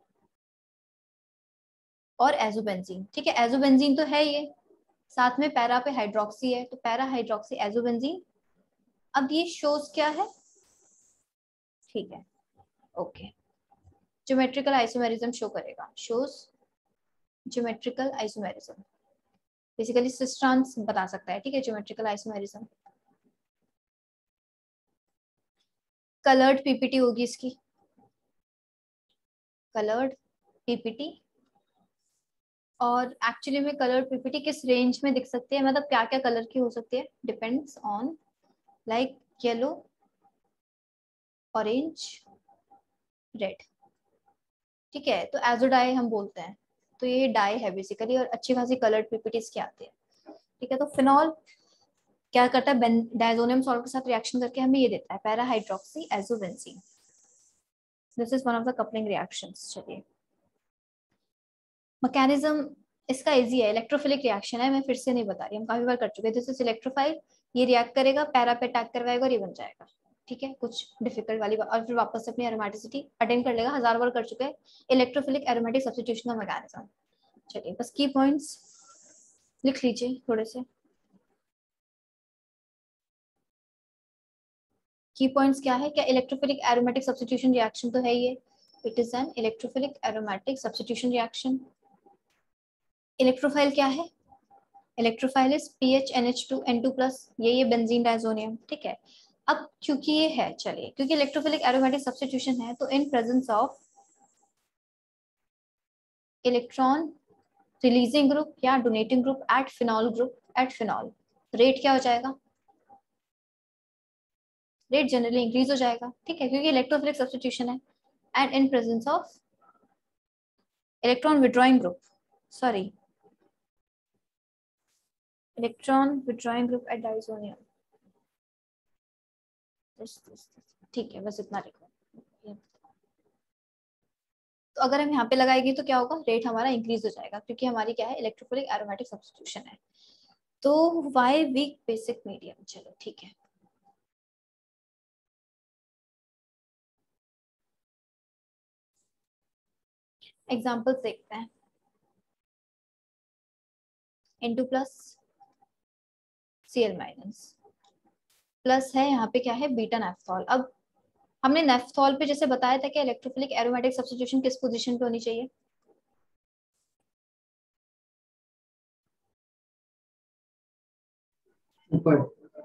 और एजोबेंजीन। ठीक है, एजोबेंजीन तो है ये, साथ में पैरा पे हाइड्रोक्सी है, तो पैरा हाइड्रोक्सी एजोबेंजीन। अब ये शोज क्या है, ठीक है, ओके, ज्योमेट्रिकल आइसोमेरिज्म शो करेगा, shows geometrical isomerism, basically cis trans बता सकता है। ठीक है, ज्योमेट्रिकल आइसोमेरिज्म। कलर्ड पीपीटी होगी इसकी, कलर्ड पीपीटी। और एक्चुअली में कलर्ड पीपीटी किस रेंज में दिख सकती है, मतलब क्या क्या कलर की हो सकती है, depends on like yellow, orange, red. ठीक है, तो एजो डाई हम बोलते हैं, तो ये डाई है बेसिकली, और अच्छी खासी कलर्ड पीपीटीज की आती है। ठीक है, तो फिनॉल क्या करता है, डायजोनियम सॉल्ट के साथ रिएक्शन करके हमें ये देता है, para hydroxy azobenzene. This is one of the coupling reactions. चलिए, मैकेनिज्म इसका इजी है, इलेक्ट्रोफिलिक रिएक्शन है, मैं फिर से नहीं बता रही, हम काफी बार कर चुके हैं। दिस इज इलेक्ट्रोफाइल, ये रिएक्ट करेगा, पैरा पे अटैक करवाएगा और ये बन जाएगा। ठीक है, कुछ डिफिकल्ट वाली बात, और फिर वापस से अपनी एरोमेटिसिटी अटेन कर लेगा, 1000 बार कर चुके हैं इलेक्ट्रोफिलिक एरोमेटिक सब्स्टिट्यूशन का मैकेनिज्म। चलिए, बस की पॉइंट्स लिख लीजिए थोड़े से। की पॉइंट्स क्या है, क्या इलेक्ट्रोफिलिक एरोमेटिक सब्स्टिट्यूशन रिएक्शन तो है ये, it is an electrophilic aromatic substitution reaction. Electrophile क्या है, इलेक्ट्रोफाइल इज PHNH2N2+, ये बेंजीन डाइजोनियम। ठीक है, अब क्योंकि ये है, चलिए, क्योंकि इलेक्ट्रोफिलिक एरोमेटिक सब्स्टिट्यूशन है, तो in presence of electron releasing group या donating group at phenol, rate क्या हो जाएगा, रेट जनरली इंक्रीज हो जाएगा। ठीक है, क्योंकि इलेक्ट्रोफिलिक सब्स्टिट्यूशन है। And in presence of electron withdrawing group, sorry, electron withdrawing group at diazonium. ठीक है, बस इतना लिखो। तो अगर हम यहाँ पे लगाएंगे तो क्या होगा, रेट हमारा इंक्रीज हो जाएगा, क्योंकि हमारी क्या है, इलेक्ट्रोफिलिक एरोमेटिक सब्स्टिट्यूशन है। तो वाई वीक बेसिक मीडियम, चलो ठीक है। एग्जाम्पल्स देखते हैं। N2+ Cl- प्लस है, यहाँ पे क्या है, बीटा नेफ्थॉल। अब हमने नेफ्थॉल पे जैसे बताया था कि इलेक्ट्रोफिलिक एरोमेटिक सब्स्टिट्यूशन किस पोजीशन पे होनी चाहिए, ऊपर।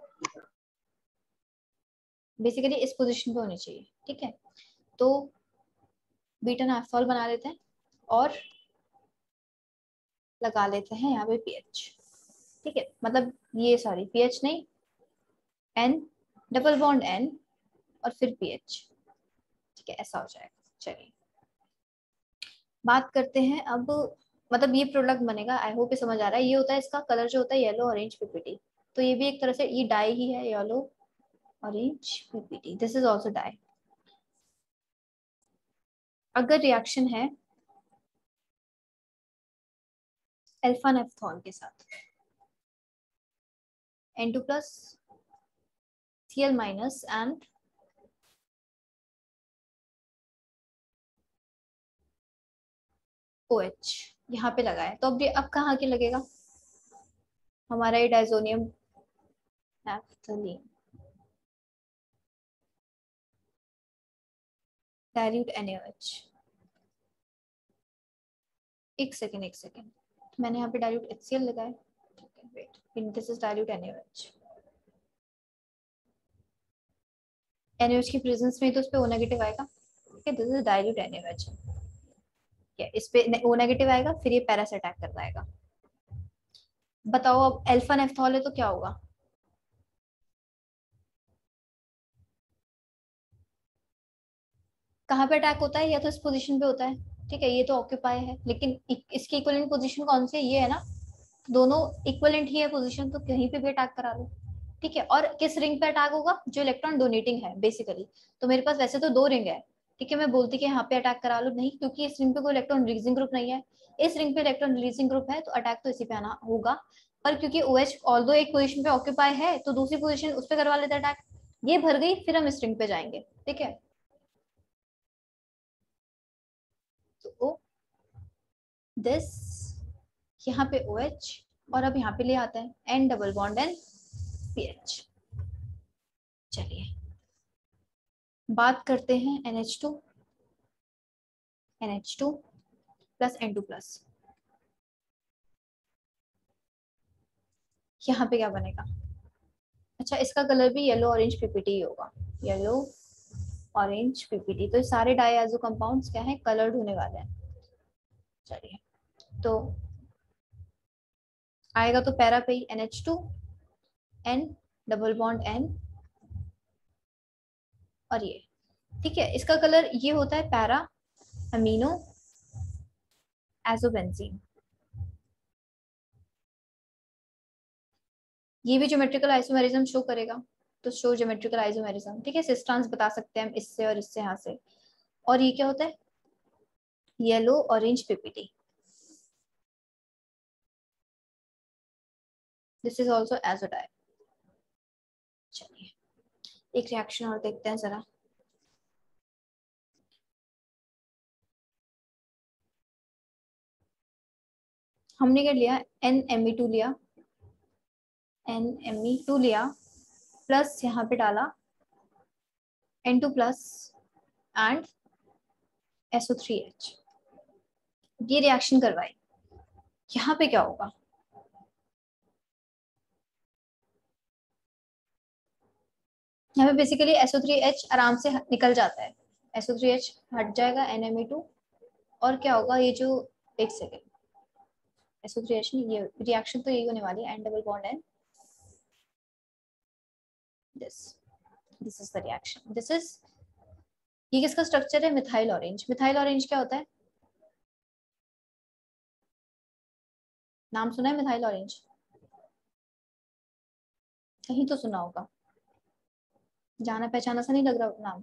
बेसिकली इस पोजीशन पे होनी चाहिए। ठीक है, तो बीटा नेफ्थॉल बना लेते हैं और लगा लेते हैं यहाँ पे पीएच। ठीक है, मतलब ये सॉरी पीएच नहीं, N डबल बॉन्ड N और फिर पीएच। ठीक है, ऐसा हो जाएगा। चलिए, बात करते हैं अब मतलब ये प्रोडक्ट बनेगा, आई होप ये समझ आ रहा है। ये होता है इसका कलर जो होता है येलो ऑरेंज पीपीटी, तो ये भी एक तरह से ये डाई ही है, yellow orange PPT, this is also dye. अगर रिएक्शन है अल्फा नेफ्थॉल के साथ, N2 plus Cl minus and OH यहाँ पे लगा है, तो अब कहाँ के लगेगा हमारा ये डाइजोनियम नैफ्थलीन, डाइल्यूट NaOH। एक सेकेंड, मैंने यहाँ पे डाइल्यूट HCl लगाया, wait, this is dilute NaOH। NaOH की प्रेजेंस में तो उस पे O नेगेटिव आएगा, ठीक है, दिस इज डाइल्यूट NaOH, इस पे O नेगेटिव आएगा, फिर ये पैरा से अटैक कर पाएगा। बताओ अब अल्फा नेफ्थॉल है तो क्या होगा, कहाँ पे अटैक होता है, या तो इस पोजीशन पे होता है, ठीक है, ये तो ऑक्यूपाई है, लेकिन इसकी इक्विवेलेंट पोजीशन कौन सी है, ये है ना, दोनों इक्विवेलेंट ही है पोजीशन, तो कहीं पे भी अटैक करा लो, ठीक है। और किस रिंग पे अटैक होगा, जो इलेक्ट्रॉन डोनेटिंग है बेसिकली, तो मेरे पास वैसे तो 2 रिंग है, ठीक है, मैं बोलती कि यहाँ पे अटैक करा लो, नहीं, क्योंकि इस रिंग पे कोई इलेक्ट्रॉन रिलीजिंग ग्रुप नहीं है, इस रिंग पे इलेक्ट्रॉन रिलीजिंग ग्रुप है, तो अटैक तो इसी पे आना होगा, पर क्योंकि OH ऑल्दो एक पोजीशन पे ऑक्यूपाई है, तो दूसरी पोजीशन उस पे करवा लेते अटैक, ये भर गई, फिर हम इस रिंग पे जाएंगे, ठीक है। तो दिस, यहाँ पे OH, और अब यहाँ पे ले आता है N double bond N CH। चलिए बात करते हैं NH2 प्लस N2 प्लस, यहाँ पे क्या बनेगा, अच्छा इसका कलर भी येलो ऑरेंज पीपीटी ही होगा, येलो ऑरेंज पीपीटी, तो ये सारे डाइआज़ो कंपाउंड्स क्या है, कलर्ड होने वाले हैं। चलिए तो आएगा तो पैरा पे ही NH2 N double bond N, और ये, ठीक है, इसका कलर ये होता है पैरा अमीनो एजोबेंजीन, ये भी ज्योमेट्रिकल आइसोमेरिज्म शो करेगा, तो शो ज्योमेट्रिकल आइसोमेरिज्म, ठीक है, सिस्ट्रांस बता सकते हैं हम इससे और इससे, यहाँ से, और ये क्या होता है, yellow orange PPT, this is also azo dye. चलिए एक रिएक्शन और देखते हैं जरा, हमने क्या लिया, NMe2 लिया, NMe2 लिया, प्लस यहाँ पे डाला N2 प्लस एंड SO3H, ये रिएक्शन करवाई, यहाँ पे क्या होगा, यहाँ पे बेसिकली SO3H आराम से निकल जाता है, SO3H हट जाएगा, NMe2, और क्या होगा, ये जो, एक सेकेंड, SO3H नहीं, ये रिएक्शन तो यही होने वाली है, N double bond N, this is the reaction, this is, ये किसका स्ट्रक्चर है, मिथाइल ऑरेंज। मिथाइल ऑरेंज क्या होता है, नाम सुना है मिथाइल ऑरेंज, कहीं तो सुना होगा, जाना पहचाना सा नहीं लग रहा नाम,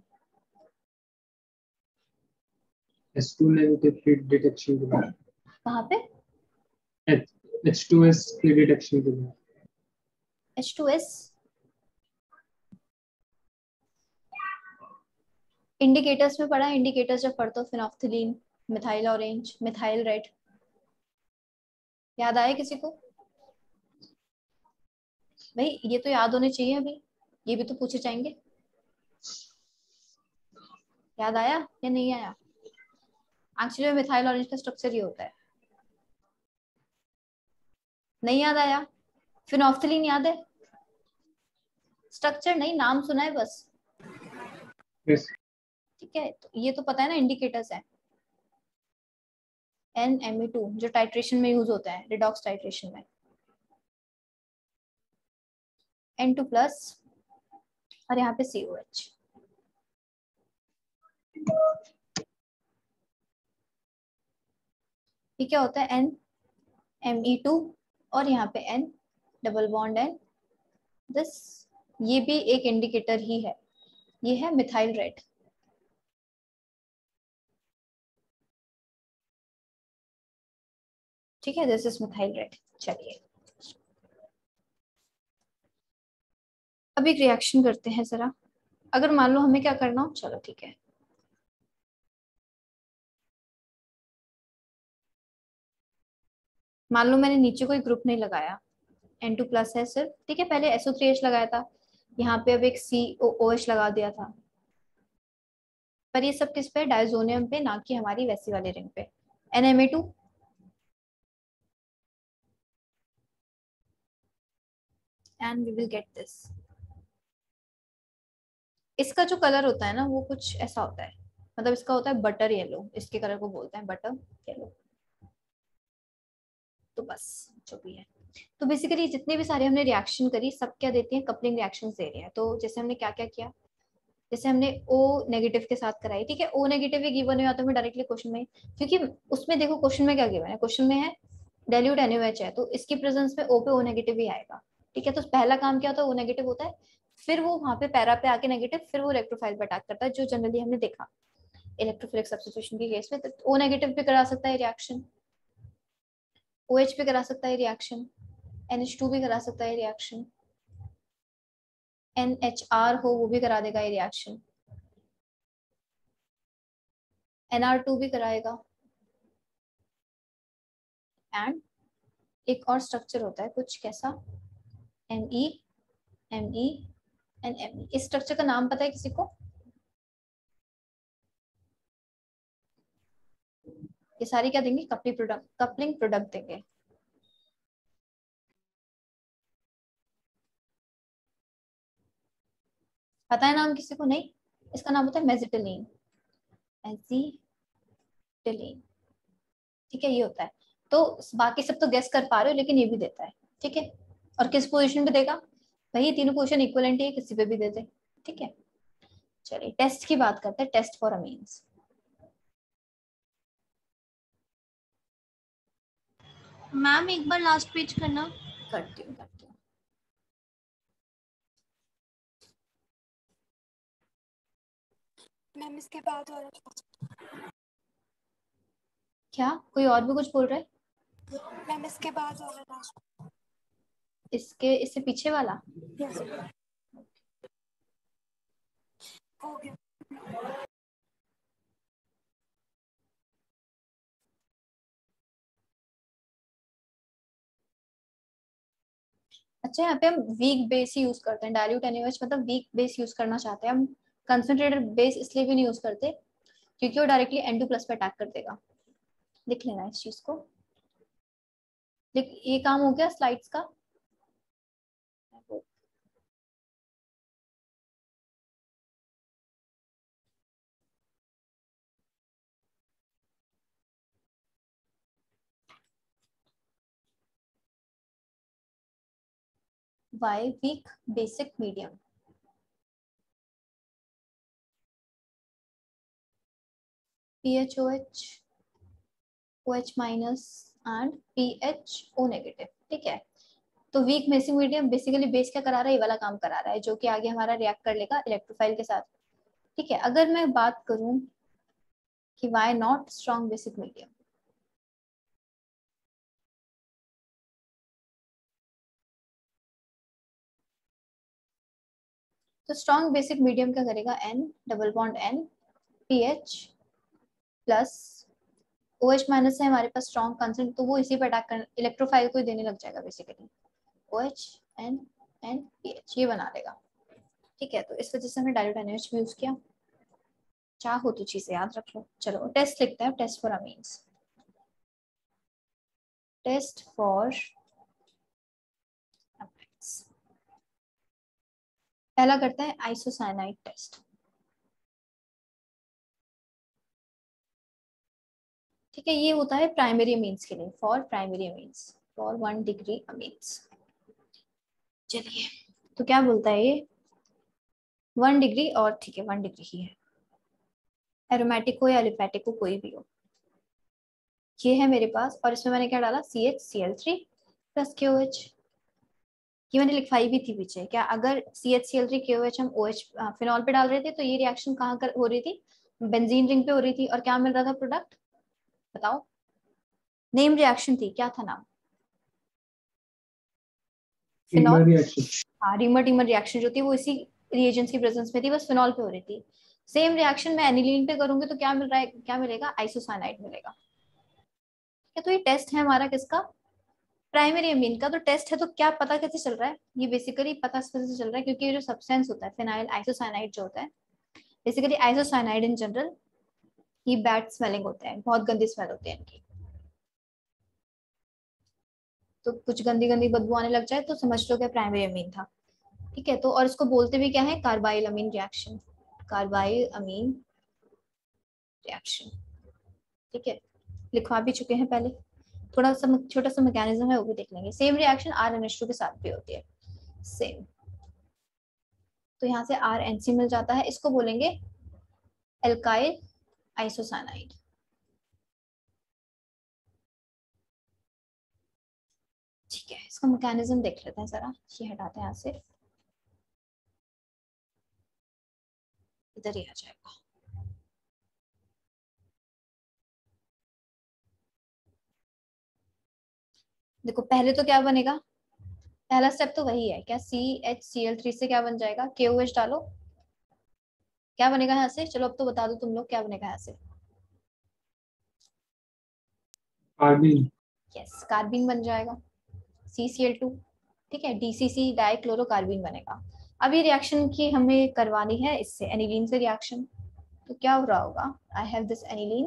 H2 नेगेटिव हीट डिटेक्शन के बाद, कहाँ पे, H2S की डिटेक्शन के बाद, H2S इंडिकेटर्स में पढ़ा, इंडिकेटर्स जब पढ़ते हो, phenolphthalein, methyl orange, methyl red, याद आया किसी को, भाई ये तो याद होने चाहिए, अभी ये भी तो पूछे जाएंगे, याद आया या नहीं आया, एक्चुअली में मिथाइल ऑरेंज का स्ट्रक्चर ये होता है, नहीं याद आया, फिनोफ्थिलीन याद है, स्ट्रक्चर नहीं, नाम सुना है बस, yes, ठीक है, तो ये तो पता है ना, इंडिकेटर्स है, NMe2 जो टाइट्रेशन में यूज होता है, रिडॉक्स टाइट्रेशन में, N2 प्लस, और यहाँ पे COH, ये क्या होता है, NMe2 और यहाँ पे N double bond N this, ये भी एक इंडिकेटर ही है, ये है मिथाइल रेड। ठीक है, दिस इज मिथाइल रेड। चलिए अब एक रिएक्शन करते हैं जरा, अगर मान लो हमें क्या करना हो, चलो ठीक है, मान लो मैंने नीचे कोई ग्रुप नहीं लगाया, N2+ है सिर्फ, ठीक है, पहले SO3H लगाया था, यहाँ पे अब एक COOH लगा दिया था, पर ये सब किस पे, डायजोनियम पे, ना कि हमारी वैसी वाली रिंग पे, NMa2, and we will get this. इसका जो कलर होता है ना वो कुछ ऐसा होता है, मतलब इसका होता है बटर येलो, इसके कलर को बोलते हैं बटर येलो। तो बस जो भी है, तो बेसिकली जितने भी सारे हमने रिएक्शन करी सब क्या देती हैं, कपलिंग रिएक्शंस दे रही हैं। तो जैसे हमने क्या क्या किया, जैसे हमने O नेगेटिव के साथ कराई, ठीक है, O नेगेटिव ही गिवन है, तो मैं डायरेक्टली क्वेश्चन में, क्योंकि उसमें देखो क्वेश्चन में क्या गिवन है, क्वेश्चन में है डाइल्यूट NaOH है, तो इसकी प्रेजेंस में O पे O नेगेटिव ही आएगा। ठीक है, तो पहला काम क्या होता है, O नेगेटिव होता है, फिर वो वहां पे पैरा पे आके नेगेटिव, फिर वो इलेक्ट्रोफाइल पे अटैक करता है, जो जनरली हमने देखा इलेक्ट्रोफिलिक सब्स्टिट्यूशन के केस में। तो O नेगेटिव पे करा सकता है रिएक्शन, OH पे करा सकता है रिएक्शन, NH2 भी करा सकता है रिएक्शन, NHR हो वो भी करा देगा ये रिएक्शन, NR2 भी कराएगा, एंड एक और स्ट्रक्चर होता है कुछ कैसा, Me, Me एंड Me। इस स्ट्रक्चर का नाम पता है किसी को, ये सारी क्या देंगे, कपलिंग प्रोडक्ट देंगे। पता है नाम किसी को, नहीं, इसका नाम होता है मेजिटिलीन, मेजिटिलीन। ठीक है, ये होता है। तो बाकी सब तो गेस कर पा रहे हो, लेकिन ये भी देता है। ठीक है, और किस पोजीशन पे देगा, वही तीनों पोजीशन इक्विवेलेंट है, किसी पे भी दे दे। ठीक है, चलिए टेस्ट की बात करते हैं, टेस्ट फॉर अमीन्स। मैम एक बार लास्ट पेज करना। करती हूँ। मैम इसके बाद और क्या कोई और भी कुछ बोल रहा है, मैम इसके बाद और लास्ट इसके इससे पीछे वाला हो गया। अच्छा, यहाँ पे हम वीक बेस ही यूज करते हैं, डाइल्यूट NaOH मतलब वीक बेस यूज करना चाहते हैं हम। कंसंट्रेटेड बेस इसलिए भी नहीं यूज करते क्योंकि वो डायरेक्टली N2+ पे अटैक कर देगा। लिख लेना इस चीज को। ये काम हो गया स्लाइड्स का। Why weak basic medium? PHOH, OH minus and PHO negative. ठीक है, तो weak basic medium basically base क्या करा रहा है, ये वाला काम करा रहा है, जो कि आगे हमारा रिएक्ट कर लेगा इलेक्ट्रोफाइल के साथ। ठीक है, अगर मैं बात करूं कि why not strong basic medium, तो स्ट्रॉन्ग बेसिक मीडियम क्या करेगा, N double bond N PH plus OH minus है हमारे पास स्ट्रॉन्ग कंसेंट, तो वो इसी पे अटैक कर इलेक्ट्रोफाइल को ही देने लग जाएगा basically. OH N N PH ये बना देगा। ठीक है, तो इस वजह से हमने डाइल्यूट NaOH भी यूज किया। चाहो तो चीजें याद रख लो। चलो टेस्ट लिखते हैं, test for amines. Test for amines, पहला करते हैं आइसोसाइनाइड टेस्ट। ठीक है, ये होता है प्राइमरी अमीन्स के लिए, for primary amines, for 1 degree amines. चलिए, तो क्या बोलता है ये, 1 डिग्री, और ठीक है 1 डिग्री ही है, एरोमेटिक हो या एलिफेटिक हो कोई भी हो। ये है मेरे पास, और इसमें मैंने क्या डाला, CHCl3 प्लस KOH। ये मैंने लिखवाई भी थी पीछे। क्या अगर CHCl3 KOH हम OH फिनॉल पे डाल रहे थे तो ये रिएक्शन कहाँ कर हो रही थी, बेंजीन रिंग पे हो रही थी, और क्या मिल रहा था प्रोडक्ट, बताओ। नेम रिएक्शन थी, क्या था नाम, फिनॉल। हाँ, रीमर टीमर रिएक्शन जो थी वो इसी रिएजेंट्स की प्रेजेंस में थी, बस फिनॉल पे हो रही थी। सेम रिएक्शन मैं एनिलीन पे करूंगी तो क्या मिल रहा है, क्या मिलेगा, आइसोसाइनाइड मिलेगा। तो ये टेस्ट है हमारा किसका, प्राइमरी अमीन का। तो टेस्ट है तो क्या पता कैसे चल रहा है, ये बेसिकली पता कैसे चल रहा है, क्योंकि ये जो सब्सटेंस होता है फिनाइल आइसोसाइनाइड जो होता है, बेसिकली आइसोसाइनाइड इन जनरल ये बैड स्मेलिंग होते हैं, बहुत गंदी स्मेल होती है इनकी। तो कुछ गंदी गंदी बदबू आने लग जाए तो समझ लो क्या प्राइमरी अमीन था। ठीक है, तो और इसको बोलते भी क्या है, carbylamine reaction, carbylamine reaction. ठीक है, लिखवा भी चुके हैं पहले, थोड़ा सा छोटा सा मैकेनिज्म है वो भी देख लेंगे। सेम रिएक्शन RNH2 के साथ भी होती है, सेम। तो यहाँ से RNC मिल जाता है, इसको बोलेंगे एल्काइल आइसोसाइनाइड। ठीक है, इसका मैकेनिज्म देख लेते हैं जरा, ये हटाते हैं यहाँ से, इधर ही आ जाएगा। देखो पहले तो क्या बनेगा, पहला स्टेप तो वही है, क्या CHCl3 से क्या बन जाएगा, KOH डालो, क्या बनेगा यहाँ से, चलो अब तो बता दो तुम लोग, क्या बनेगा यहाँ से, कार्बिन। यस, कार्बिन बन जाएगा, CCl2। ठीक है, DCC डाइक्लोरोकार्बिन बनेगा। अब ये रिएक्शन की हमें करवानी है इससे, एनिलीन से रिएक्शन। तो क्या हो रहा होगा, I have this aniline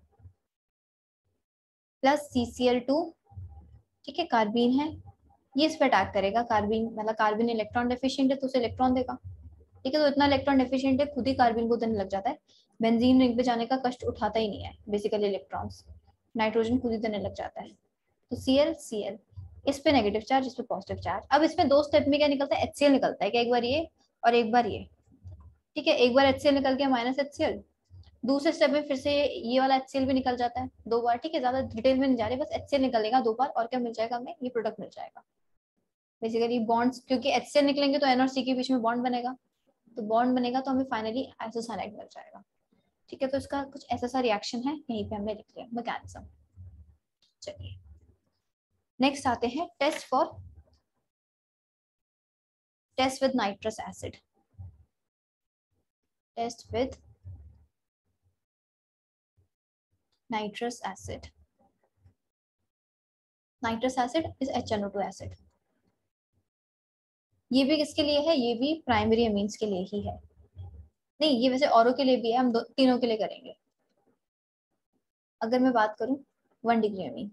plus CCl2। ठीक है, कार्बिन है, ये इस पे अटैक करेगा, कार्बिन मतलब कार्बिन इलेक्ट्रॉन डेफिशिएंट है तो उसे इलेक्ट्रॉन देगा। ठीक है, तो इतना इलेक्ट्रॉन डेफिशिएंट है, खुद ही कार्बिन को देने लग जाता है, बेंजीन रिंग पे जाने का कष्ट उठाता ही नहीं है बेसिकली इलेक्ट्रॉन्स, नाइट्रोजन खुद ही देने लग जाता है। तो Cl इस पे नेगेटिव चार्ज, इस पे पॉजिटिव चार्ज। अब इसमें दो स्टेप में क्या निकलता है, HCl निकलता है, क्या एक बार ये और एक बार ये। ठीक है, एक बार HCl निकल गया -HCl, दूसरे स्टेप में फिर से ये वाला HCl भी निकल जाता है 2 बार। ठीक है, ज्यादा डिटेल में नहीं जा रहे, बस HCl निकलेगा 2 बार, और क्या मिल जाएगा हमें, ये प्रोडक्ट मिल जाएगा बेसिकली बॉन्ड्स, क्योंकि HCl निकलेंगे तो N और C के बीच में बॉन्ड बनेगा, तो बॉन्ड बनेगा तो हमें फाइनली आइसोसाइनाइड मिल जाएगा। ठीक है, तो इसका कुछ ऐसा सा रिएक्शन है, यहीं पे हमने लिख लिया मैकेनिज्म। चलिए नेक्स्ट आते हैं, test with nitrous acid. Test with nitrous acid, nitrous acid is HNO2 acid. ये भी किसके लिए है, ये भी प्राइमरी अमीन्स के लिए ही है, नहीं ये वैसे औरों के लिए भी है, हम तीनों के लिए करेंगे। अगर मैं बात करूं 1 degree amine,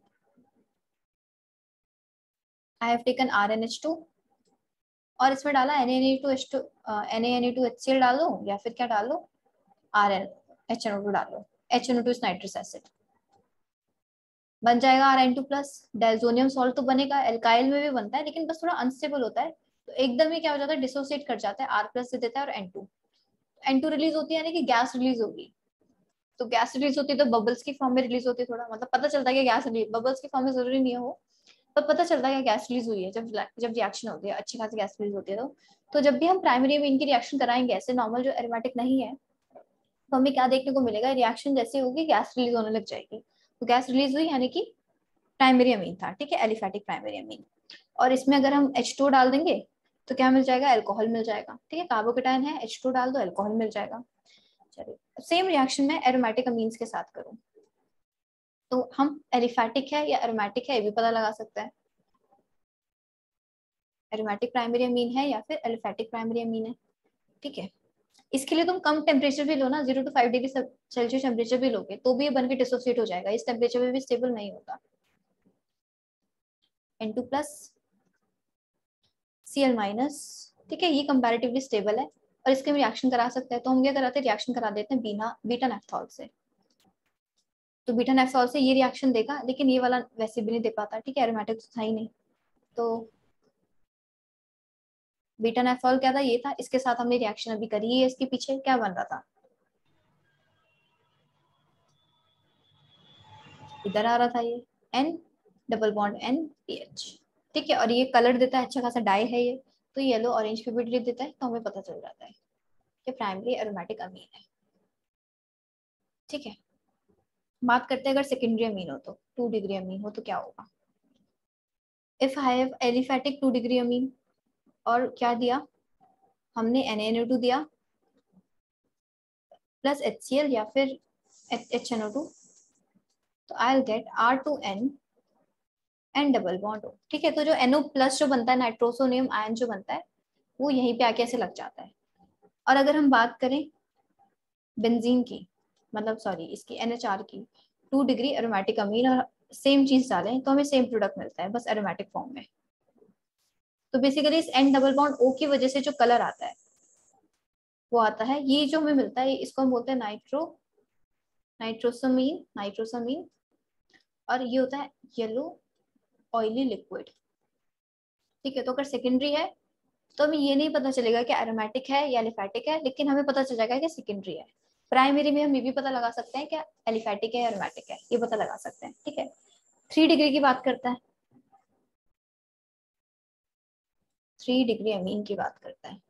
I have taken RNH2 और इसमें डाला Na2H2 Na2HCl डाल दो, या फिर क्या डाल दो, HNO2 डाल दो, HNO2 इज नाइट्रस एसिड, बन जाएगा Rn2 प्लस। डायजोनियम सॉल्ट तो बनेगा, एल्काइल में भी बनता है, लेकिन बस थोड़ा अनस्टेबल होता है, तो एकदम ही क्या हो जाता है, डिसोसिएट कर जाता है, R प्लस से देता है और N2 रिलीज होती है, यानी कि गैस रिलीज होगी। तो गैस रिलीज होती है तो बबल्स की फॉर्म में रिलीज होती है, थोड़ा मतलब पता चलता है कि गैस रिलीज, बबल्स की फॉर्म में जरूरी नहीं हो, पर पता चलता है कि गैस रिलीज हुई है जब जब रिएक्शन होती है, अच्छी खासी गैस रिलीज होती है। तो जब भी हम प्राइमरी अमीन की रिएक्शन कराएंगे ऐसे नॉर्मल जो एरोमेटिक नहीं है, तो हमें क्या देखने को मिलेगा, रिएक्शन जैसे होगी गैस रिलीज होने लग जाएगी, तो गैस रिलीज हुई यानी कि प्राइमरी अमीन था। ठीक है, एलिफेटिक प्राइमरी अमीन। और इसमें अगर हम H2 डाल देंगे तो क्या मिल जाएगा, अल्कोहल मिल जाएगा। ठीक है, कार्बोकेटायन है, H2 डाल दो, अल्कोहल मिल जाएगा। चलिए सेम रिएक्शन में एरोमेटिक अमीन्स के साथ करूं तो हम एलिफेटिक है या एरोमेटिक है ये भी पता लगा सकते हैं, एरोमेटिक प्राइमरी अमीन है या फिर एलिफेटिक प्राइमरी अमीन है। ठीक है, इसके लिए तुम कम टेम्परेचर भी लो ना, 0 to 5 डिग्री सेल्सियस टेम्परेचर भी लोगे तो भी ये बन के डिसोसिएट हो जाएगा, इस टेम्परेचर में भी स्टेबल नहीं होता। N2 plus Cl minus. ठीक है, ये कंपैरेटिवली स्टेबल है और इसके हम रिएक्शन करा सकते हैं, तो हम क्या कराते हैं, रिएक्शन करा देते हैं बीटा नेफ्थॉल से। तो बीटा नेफ्थॉल से ये रिएक्शन देगा, लेकिन ये वाला वैसे भी नहीं दे पाता। ठीक है, एरोमेटिक तो था ही नहीं, तो बीटा नेफ्थॉल क्या था, ये था, इसके साथ हमने रिएक्शन अभी करी है, इसके पीछे क्या बन रहा था, इधर आ रहा था ये N डबल बॉन्ड NPH, ठीक है। और ये कलर देता है, अच्छा खासा डाई है ये, तो येलो ऑरेंज पे भी लिख देता है, तो हमें पता चल जाता है कि प्राइमरी एरोमेटिक अमीन है, ठीक है। बात करते हैं अगर सेकेंडरी अमीन हो तो, 2 डिग्री अमीन हो तो क्या होगा। If I have aliphatic 2 degree amine, और क्या दिया हमने, NaNO2 दिया प्लस HCl या फिर HNO2, तो I will get R2N and double bond हो, ठीक है। तो जो NO प्लस जो बनता है, नाइट्रोसोनियम आयन जो बनता है, वो यहीं पे आके ऐसे लग जाता है। और अगर हम बात करें बेंजीन की, मतलब सॉरी इसकी NHR की, 2 डिग्री एरोमेटिक अमीन, और सेम चीज डालें तो हमें सेम प्रोडक्ट मिलता है, बस एरोमेटिक फॉर्म में। तो बेसिकली इस N डबल बॉन्ड O की वजह से जो कलर आता है वो आता है, ये जो हमें मिलता है इसको हम बोलते हैं नाइट्रोसमीन, और ये होता है येलो ऑयली लिक्विड, ठीक है। तो अगर सेकेंडरी है तो हमें ये नहीं पता चलेगा कि एरोमेटिक है या एलिफैटिक है, लेकिन हमें पता चल जाएगा कि सेकेंडरी है। प्राइमरी में हम ये भी पता लगा सकते हैं कि एलिफैटिक है या एरोमेटिक है, ये पता लगा सकते हैं, ठीक है। 3 डिग्री की बात करता है, 3 डिग्री अमीन की बात करता है,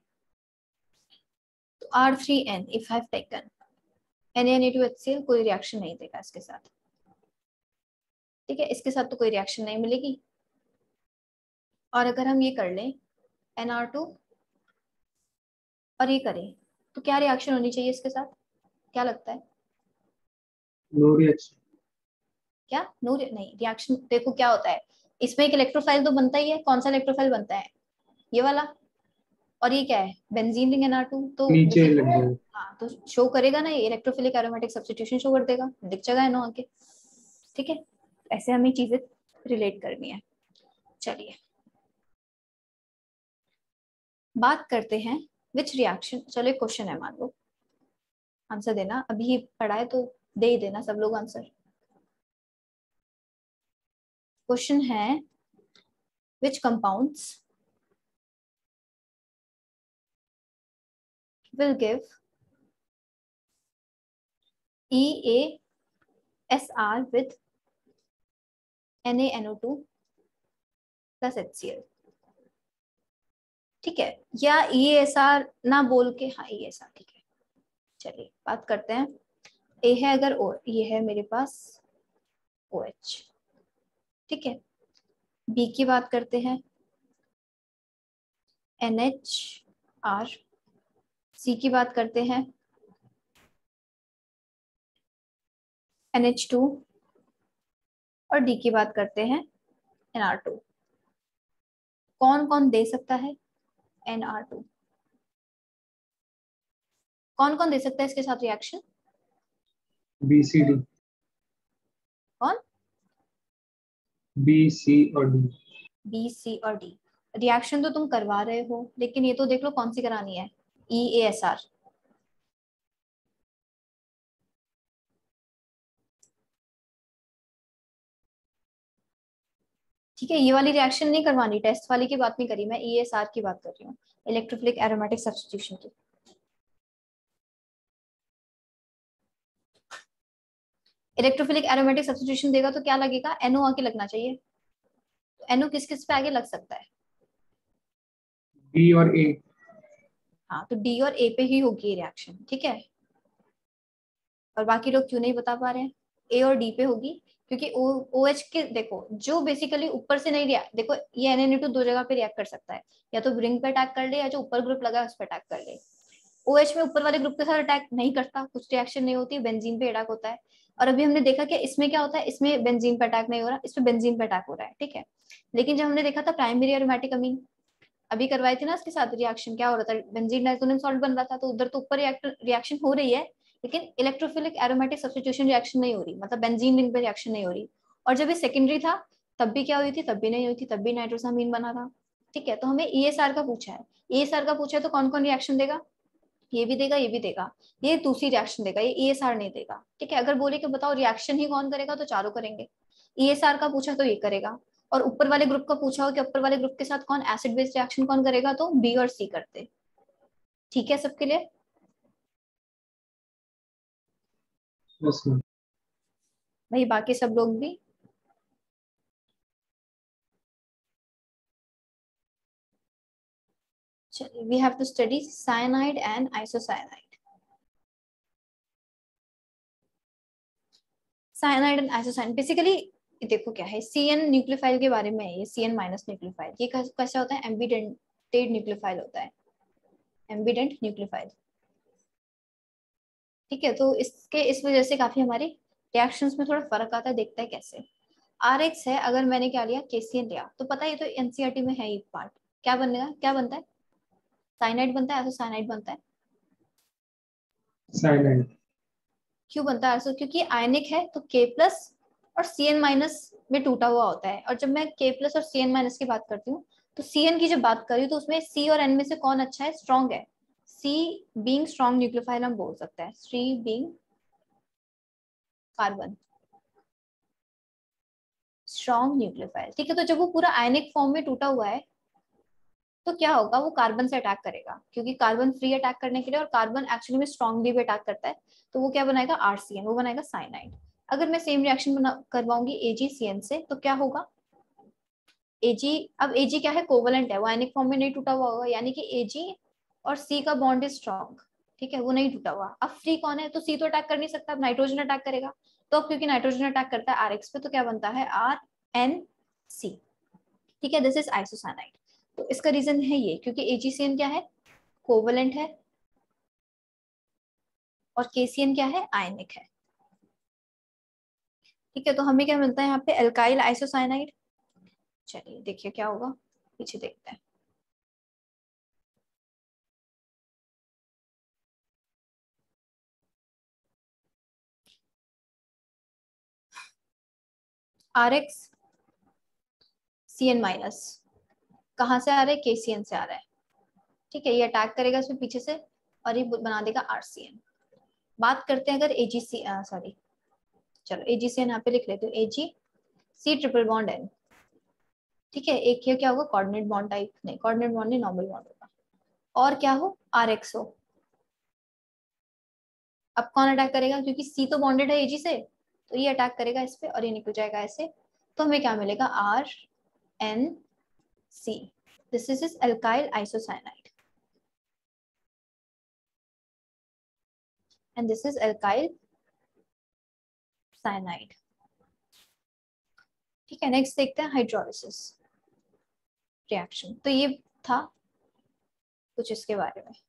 तो R3N if have taken Na2HCl, कोई रिएक्शन नहीं देगा इसके साथ, ठीक है। इसके साथ तो कोई रिएक्शन नहीं मिलेगी। और अगर हम ये कर लें NR2 और ये करें, तो क्या रिएक्शन होनी चाहिए इसके साथ, क्या लगता है। No reaction. क्या नो नहीं, रिएक्शन देखो क्या होता है, इसमें एक इलेक्ट्रोफाइल तो बनता ही है, कौन सा इलेक्ट्रोफाइल बनता है, ये वाला। और ये क्या है, बेंजीन रिंग NR2, तो नीचे लग गया। हाँ तो शो करेगा ना, ये इलेक्ट्रोफिलिक एरोमेटिक सब्स्टिट्यूशन शो कर देगा, दिख जाएगा NO आके, ठीक है। ऐसे हमें चीजें रिलेट करनी है। चलिए बात करते हैं विच रिएक्शन, चलो एक क्वेश्चन है, मान लो आंसर देना, अभी पढ़ा है तो दे ही देना सब लोग आंसर। क्वेश्चन है which compounds will give EASR with NaNO2 plus HCl, ठीक है। या EASR ना बोल के, हाँ EASR, ठीक है। चलिए बात करते हैं, ए है अगर O, ये है मेरे पास OH, ठीक है। बी की बात करते हैं NHR, सी की बात करते हैं NH2, और डी की बात करते हैं NR2। कौन कौन दे सकता है NR2, कौन कौन दे सकता है इसके साथ रिएक्शन, BCD, कौन, B, C और D। बी सी और डी। रिएक्शन तो तुम करवा रहे हो, लेकिन ये तो देख लो कौन सी करानी है, EASR। ठीक है, ये वाली रिएक्शन नहीं करवानी, टेस्ट वाली की बात नहीं करी मैं, EASR की बात कर रही हूँ, इलेक्ट्रोफिलिक एरोमेटिक सब्स्टिट्यूशन की। इलेक्ट्रोफिलिक एरोमेटिक सब्स्टिट्यूशन देगा तो क्या लगेगा, NO आके लगना चाहिए, तो NO किस किस पे आगे लग सकता है, D और A। हाँ तो D और A पे ही होगी ये रिएक्शन, ठीक है। और बाकी लोग क्यों नहीं बता पा रहे हैं, A और D पे होगी, क्योंकि OH के देखो जो बेसिकली ऊपर से नहीं रिएक्ट, देखो ये NaNO2 दो जगह पे रिएक्ट कर सकता है, या तो रिंग पे अटैक कर ले, या जो ऊपर ग्रुप लगा है उस पर अटैक कर ले। OH में ऊपर वाले ग्रुप के साथ अटैक नहीं करता, कुछ रिएक्शन नहीं होती, बेंजीन पे अटैक होता है। और अभी हमने देखा कि इसमें क्या होता है, इसमें बेंजीन पे अटैक नहीं हो रहा, इसमें बेंजीन पे अटैक हो रहा है, ठीक है। लेकिन जब हमने देखा था प्राइमरी एरोमेटिक अमीन अभी करवाई थी ना, इसके साथ रिएक्शन क्या हो रहा था, बेंजीन डाइसोनियम सॉल्ट बन रहा था, तो उधर तो ऊपर रिएक्शन हो रही है, लेकिन इलेक्ट्रोफिलिक एरोमेटिक सब्स्टिट्यूशन रिएक्शन नहीं हो रही, मतलब बेंजीन रिंग पे रिएक्शन नहीं हो रही। और जब ये सेकेंडरी था तब भी क्या हुई थी, तब भी नहीं हुई थी, तब भी नाइट्रोसामीन बना था, ठीक है। तो हमें EASR का पूछा है, EASR का पूछा है तो कौन कौन रिएक्शन देगा, ये भी देगा, ये भी देगा, ये दूसरी रिएक्शन देगा, ये EASR नहीं देगा, ठीक है। अगर बोले कि बताओ रिएक्शन ही कौन करेगा, तो चारों करेंगे। EASR का पूछा तो ये करेगा, और ऊपर वाले ग्रुप का पूछा हो कि ऊपर वाले ग्रुप के साथ कौन एसिड बेस्ड रिएक्शन कौन करेगा, तो B और C करते, ठीक है सबके लिए। बस वही बाकी सब लोग भी। चलिए, we have to study cyanide and isocyanide. Cyanide and isocyanide basically देखो क्या है, CN न्यूक्लियोफाइल के बारे में है ये। CN माइनस न्यूक्लियोफाइल ये कैसा होता है, एम्बिडेंटेड न्यूक्लियोफाइल होता है, एम्बिडेंट न्यूक्लियोफाइल। ठीक है, तो इस वजह से काफी हमारे रिएक्शंस में थोड़ा फर्क आता है। देखते हैं कैसे। RX है, अगर मैंने क्या लिया, KCN लिया, तो पता है ये तो NCERT में है ही पार्ट। क्या बनेगा, क्या बनता है, साइनाइड बनता है, आइसोसाइनाइड बनता है। साइनाइड। क्यों बनता है आइसो, क्योंकि आयनिक है तो K प्लस और CN माइनस में टूटा हुआ होता है। और जब मैं K प्लस और CN माइनस की बात करती हूँ, तो CN की जब बात कर रही हूँ तो उसमें C और N में से कौन अच्छा है, स्ट्रॉन्ग है। C बीइंग स्ट्रॉन्ग न्यूक्लियोफाइल हम बोल सकते हैं, C being carbon strong nucleophile. ठीक है, तो जब वो पूरा आयनिक फॉर्म में टूटा हुआ है तो क्या होगा, वो कार्बन से अटैक करेगा, क्योंकि कार्बन फ्री अटैक करने के लिए, और कार्बन एक्चुअली में स्ट्रॉन्गली भी अटैक करता है। तो वो क्या बनाएगा, RCN, वो बनाएगा साइनाइड। अगर मैं सेम रिएक्शन करवाऊंगी AgCN से, तो क्या होगा, Ag, अब Ag क्या है, कोवलेंट है, वो आयनिक फॉर्म में नहीं टूटा हुआ होगा, यानी कि Ag और C का बॉन्ड इज स्ट्रॉन्ग। ठीक है, वो नहीं टूटा हुआ। अब फ्री कौन है, तो C तो अटैक कर नहीं सकता, अब नाइट्रोजन अटैक करेगा। तो अब क्योंकि नाइट्रोजन अटैक करता है RX पे, तो क्या बनता है, RNC। ठीक है, दिस इज आइसोसाइनाइड। तो इसका रीजन है ये, क्योंकि AgCN क्या है, कोवलेंट है, और KCN क्या है, आयनिक है। ठीक है, तो हमें क्या मिलता है यहाँ पे, एल्काइल आइसोसाइनाइड। चलिए देखिए क्या होगा, पीछे देखते हैं। RX CN माइनस कहाँ से आ रहा है, KCN से आ रहा है। ठीक है, ये अटैक करेगा इसमें पीछे से, और ये बना देगा RCN। बात करते हैं अगर AgC, सॉरी, चलो AgCN यहाँ पे लिख लेते हो, AgC ट्रिपल बॉन्ड N। ठीक है, एक ये क्या होगा, कोऑर्डिनेट बॉन्ड टाइप, नहीं कोऑर्डिनेट बॉन्ड नहीं, नॉर्मल बॉन्ड होगा। और क्या हो, RX हो। अब कौन अटैक करेगा, क्योंकि C तो बॉन्डेड है Ag से, तो ये अटैक करेगा इस पे, और ये निकल जाएगा ऐसे। तो हमें क्या मिलेगा, RNC। This is alkyl isocyanide, and this is alkyl cyanide. ठीक है, नेक्स्ट देखते हैं हाइड्रोलिसिस रिएक्शन। तो ये था कुछ इसके बारे में।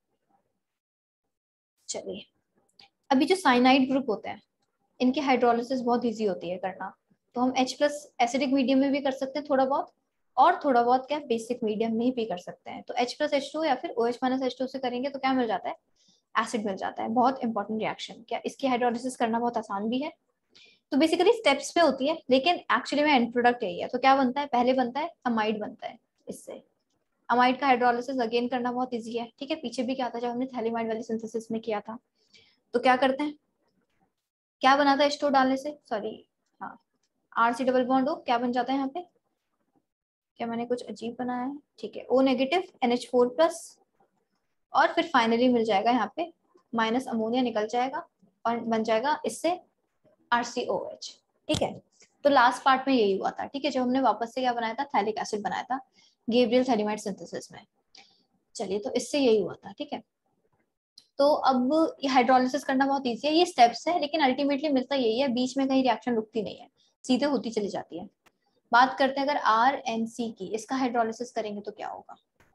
चलिए, अभी जो साइनाइड ग्रुप होते हैं, इनकी हाइड्रोलिसिस बहुत इजी होती है करना। तो हम H प्लस एसिडिक मीडियम में भी कर सकते हैं थोड़ा बहुत, और थोड़ा बहुत क्या बेसिक मीडियम में भी कर सकते हैं। तो H प्लस H2 या फिर OH माइनस H2 से करेंगे तो क्या मिल जाता है, एसिड मिल जाता है। बहुत इंपॉर्टेंट रिएक्शन, क्या इसकी हाइड्रोलिसिस करना बहुत आसान भी है। तो बेसिकली स्टेप्स पे होती है, लेकिन एक्चुअली में एंड प्रोडक्ट यही है। तो क्या बनता है, पहले बनता है अमाइड बनता है इससे। अमाइड का हाइड्रोलिसिस अगेन करना बहुत इजी है। ठीक है, पीछे भी क्या था जब हमने थैलीमाइड वाली सिंथेसिस में किया था। तो क्या करते हैं, क्या बनाता है H2 डालने से, सॉरी, हाँ, RC डबल बॉन्ड हो, क्या बन जाता है यहाँ पे, क्या मैंने कुछ अजीब बनाया है, ठीक है, O नेगेटिव NH4 प्लस, और फिर फाइनली मिल जाएगा यहाँ पे माइनस अमोनिया निकल जाएगा, और बन जाएगा इससे RCOH। ठीक है, तो लास्ट पार्ट में यही हुआ था। ठीक है, जब हमने वापस से क्या बनाया था, थैलिक एसिड बनाया था गेब्रियल थैलीमाइड सिंथेसिस में। चलिए, तो इससे यही हुआ था। ठीक है, तो अब ये हाइड्रोलिसिस करना बहुत ईजी है, ये स्टेप्स है, लेकिन अल्टीमेटली मिलता यही है, बीच में कहीं रिएक्शन रुकती नहीं है, सीधे होती चली जाती है। बात करते हैं अगर RNC की, इसका हाइड्रोलिसिस करेंगे तो क्या होगा,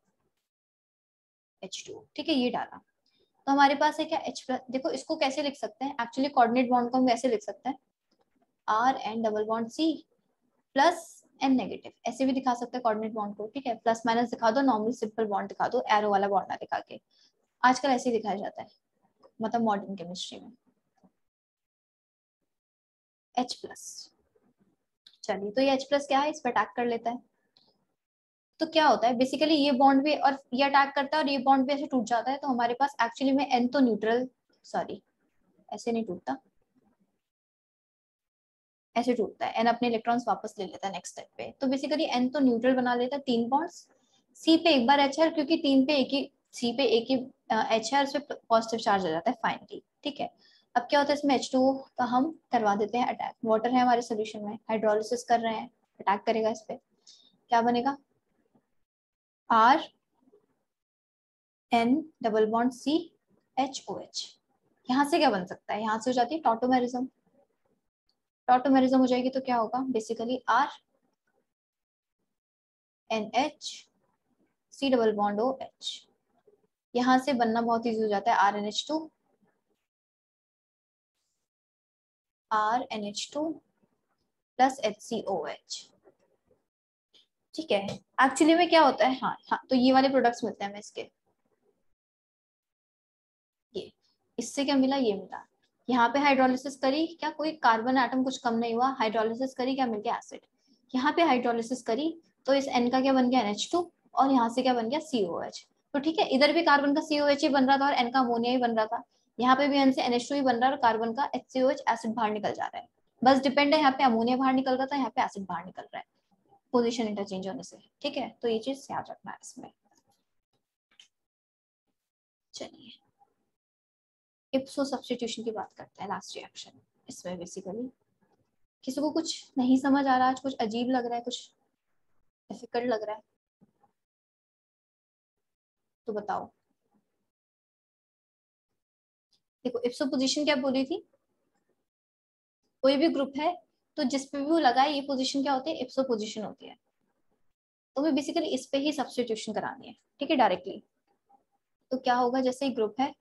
H2। ठीक है, ये डाला, तो हमारे पास है क्या, H प्लस। देखो इसको कैसे लिख सकते हैं, एक्चुअली कोऑर्डिनेट बॉन्ड को हम ऐसे लिख सकते हैं, RN double bond C plus N negative, ऐसे भी दिखा सकते हैं कोऑर्डिनेट बॉन्ड को। ठीक है, प्लस माइनस दिखा दो, नॉर्मल सिंपल बॉन्ड दिखा दो, एरो वाला बॉन्ड ना दिखा के। आजकल ऐसे ही दिखाया जाता है, मतलब मॉडर्न केमिस्ट्री में, H प्लस। चलिए, तो ये H प्लस क्या है, इस पर अटैक कर लेता है। तो क्या होता है, बेसिकली ये बॉन्ड भी और ये अटैक करता है, और ये बॉन्ड भी ऐसे टूट जाता है। तो हमारे पास एक्चुअली में N तो न्यूट्रल, सॉरी ऐसे नहीं टूटता, ऐसे टूटता है, N अपने इलेक्ट्रॉन्स वापस ले लेता है नेक्स्ट स्टेप पे। तो बेसिकली N तो न्यूट्रल बना लेता है, 3 बॉन्ड्स, C पे एक बार H है, क्योंकि C पे एक ही H है, उस पर पॉजिटिव चार्ज आ जाता है फाइनली। ठीक है, अब क्या होता है इसमें H2O का हम करवा देते हैं अटैक, वाटर है हमारे सोल्यूशन में, हाइड्रोलिसिस कर रहे हैं, अटैक करेगा इस पे, क्या बनेगा R N double bond C HOH। यहाँ से क्या बन सकता है, यहाँ से हो जाती है टॉटोमेरिज्म, टॉटोमेरिज्म हो जाएगी तो क्या होगा basically R NH C double bond OH। यहाँ से बनना बहुत इजी हो जाता है RNH2 RNH2 प्लस HCOH। ठीक है, एक्चुअली में क्या होता है, हाँ हाँ, तो ये वाले प्रोडक्ट्स मिलते हैं हमें इसके, ये इससे क्या मिला, ये मिला। यहाँ पे हाइड्रोलिसिस करी, क्या कोई कार्बन एटम कुछ कम नहीं हुआ, हाइड्रोलिसिस करी, क्या मिल गया एसिड। यहाँ पे हाइड्रोलिसिस करी तो इस N का क्या बन गया NH2 और यहाँ से क्या बन गया COH। तो ठीक है, इधर भी कार्बन का COH ही बन रहा था और N का अमोनिया ही बन रहा था, यहाँ पे भी N से NH2 ही बन रहा है और कार्बन का HCOH एसिड बाहर निकल जा रहा है। बस डिपेंड है, यहाँ पे अमोनिया बाहर निकल रहा था, यहाँ पे एसिड बाहर निकल रहा है पोजीशन इंटरचेंज होने से। ठीक है, तो ये चीज याद रखना है इसमें। चलिए इप्सो सब्स्टिट्यूशन की बात करते हैं, लास्ट रिएक्शन। इसमें बेसिकली किसी को कुछ नहीं समझ आ रहा है, कुछ अजीब लग रहा है, कुछ डिफिकल्ट लग रहा है तो बताओ। देखो इप्सो पोजीशन क्या बोली थी, कोई भी ग्रुप है तो जिस पे भी वो लगाए ये पोजीशन क्या होती है, इप्सो पोजीशन होती है। तो हमें बेसिकली इस पे ही सब्स्टिट्यूशन करानी है, ठीक है, डायरेक्टली। तो क्या होगा, जैसे ग्रुप है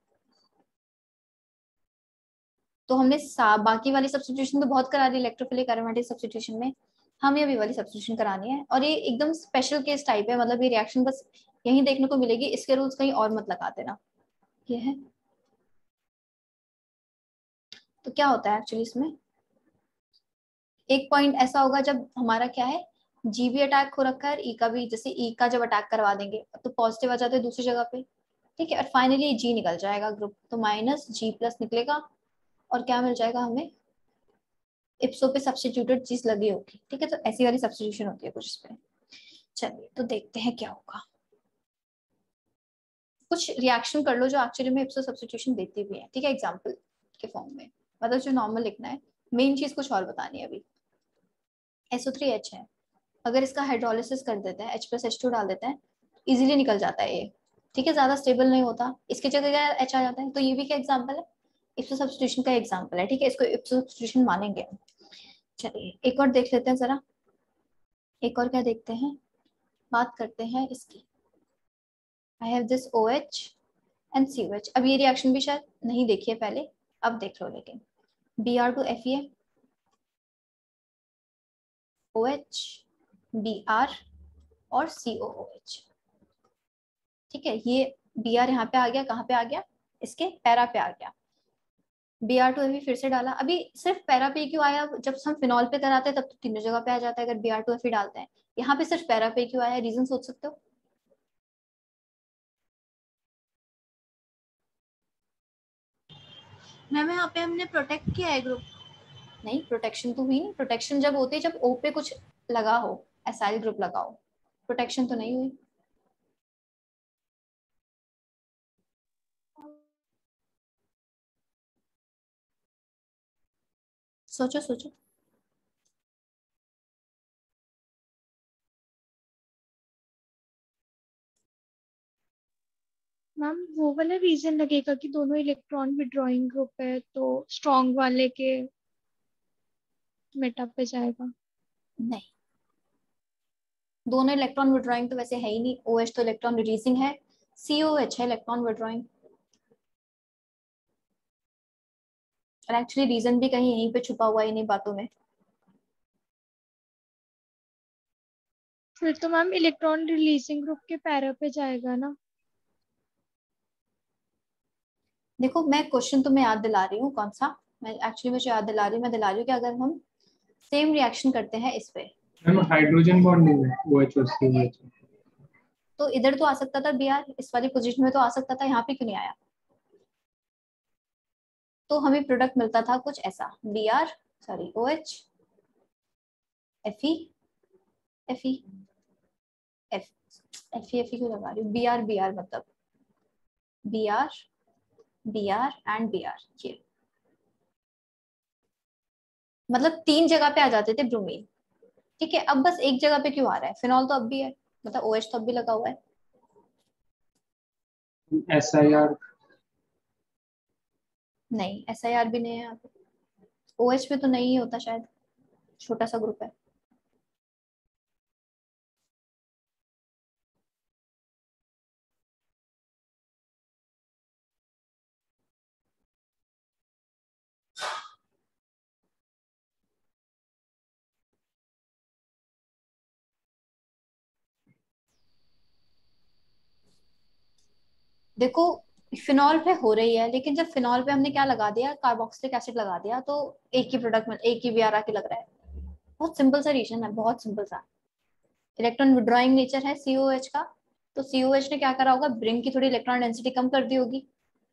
तो हमने बाकी वाली सब्स्टिट्यूशन तो बहुत करा दी इलेक्ट्रोफिलिक एरोमेटिक सब्स्टिट्यूशन में, हमें अभी वाली सब्स्टिट्यूशन करानी है। और ये एकदम स्पेशल केस टाइप है, मतलब ये रिएक्शन बस यही देखने को मिलेगी, इसके रूल्स कहीं और मत लगा देना। ये है, तो क्या होता है एक्चुअली इसमें, एक पॉइंट ऐसा होगा जब हमारा क्या है, जी भी अटैक हो रखा है, ई का भी, जैसे ई का जब अटैक करवा देंगे तो पॉजिटिव आ जाते हैं दूसरी जगह पे। ठीक है, और फाइनली जी निकल जाएगा ग्रुप, तो माइनस जी प्लस निकलेगा और क्या मिल जाएगा हमें, इप्सो पे सब्स्टिट्यूटेड चीज लगी होगी। ठीक है, तो ऐसी वाली सब्स्टिट्यूशन होती है कुछ इसमें। चलिए तो देखते हैं क्या होगा, कुछ रिएक्शन कर लो जो एक्चुअली में इप्सो सब्स्टिट्यूशन देती भी है। ठीक है, एग्जांपल के फॉर्म में, मतलब जो नॉर्मल लिखना है, मेन चीज कुछ और बतानी है अभी। SO3H है, अगर इसका हाइड्रोलिसिस कर देते हैं, H+H2 डाल देते हैं, इजीली निकल जाता है ये। ठीक है, ज्यादा स्टेबल नहीं होता, इसकी जगह क्या H आ जाता है। तो ये भी क्या एग्जांपल है, इप्सो सब्स्टिट्यूशन का एग्जांपल है। ठीक है, इसको इप्सो सब्स्टिट्यूशन मानेंगे। चलिए एक और देख लेते हैं जरा, एक और क्या देखते हैं, बात करते हैं इसकी। I have this OH and COH। अब ये रिएक्शन भी शायद नहीं देखी है पहले, अब देख लो, लेकिन Br2Fe OH Br और COOH। ठीक है, ये Br यहाँ पे आ गया, कहाँ पे आ गया, इसके पैरा पे आ गया। Br2Fe फिर से डाला, अभी सिर्फ पैरा पे क्यों आया, जब हम फिनॉल पे कराते हैं तब तो तीनों जगह पे आ जाता है अगर Br2Fe डालते हैं, यहाँ पे सिर्फ पैरा पे क्यों आया, रीजन सोच सकते हो। मैम यहाँ पे हमने प्रोटेक्ट किया है ग्रुप। नहीं, प्रोटेक्शन तो हुई नहीं, प्रोटेक्शन जब होती है जब O पे कुछ लगा हो, एसाइल ग्रुप लगाओ, प्रोटेक्शन तो नहीं हुई। सोचो सोचो, मैम वो वाला रीजन लगेगा कि दोनों इलेक्ट्रॉन विड्रॉइंग ग्रुप है तो स्ट्रॉन्ग वाले के मेटा पे जाएगा। नहीं, दोनों इलेक्ट्रॉन विड्रॉइंग तो वैसे है ही नहीं, OH तो इलेक्ट्रॉन रिलीजिंग है, COH है इलेक्ट्रॉन विड्रॉइंग। और एक्चुअली रीजन भी कहीं यहीं पे छुपा हुआ है इन्हीं बातों में। फिर तो मैम इलेक्ट्रॉन रिलीजिंग ग्रुप के पैरा पे जाएगा ना। देखो मैं क्वेश्चन तुम्हें याद दिला रही हूँ कौन सा, मैं एक्चुअली मुझे याद दिला रही हूँ, मैं दिला रही हूँ कि अगर हम सेम रिएक्शन करते हैं इस पे, मैम हाइड्रोजन बॉन्ड नहीं है OH और COH। तो इधर तो आ सकता था Br, इस वाली पोजीशन में तो आ सकता था, यहाँ पे क्यों नहीं आया। तो हमें प्रोडक्ट मिलता था कुछ ऐसा, Br sorry OH Fe Fe F Fe क्यों लगा रही हूँ, Br मतलब Br Br एंड Br, ये मतलब 3 जगह पे आ जाते थे ब्रोमीन, ठीक है। अब बस एक जगह पे क्यों आ रहा है? फिनॉल तो अब भी है, मतलब OH तो अब भी लगा हुआ है। SIR नहीं, SIR भी नहीं है यहाँ पे, OH में तो नहीं होता शायद, छोटा सा ग्रुप है। देखो फिनॉल पे हो रही है, लेकिन जब फिनॉल पे हमने क्या लगा दिया, कार्बोक्सिलिक एसिड लगा दिया, तो एक ही प्रोडक्ट में एक ही बीआर आके लग रहा है। बहुत सिंपल सा रीजन है, बहुत सिंपल सा। इलेक्ट्रॉन विड्रॉइंग नेचर है COH का, तो COH ने क्या करा होगा, रिंग की थोड़ी इलेक्ट्रॉन डेंसिटी कम कर दी होगी,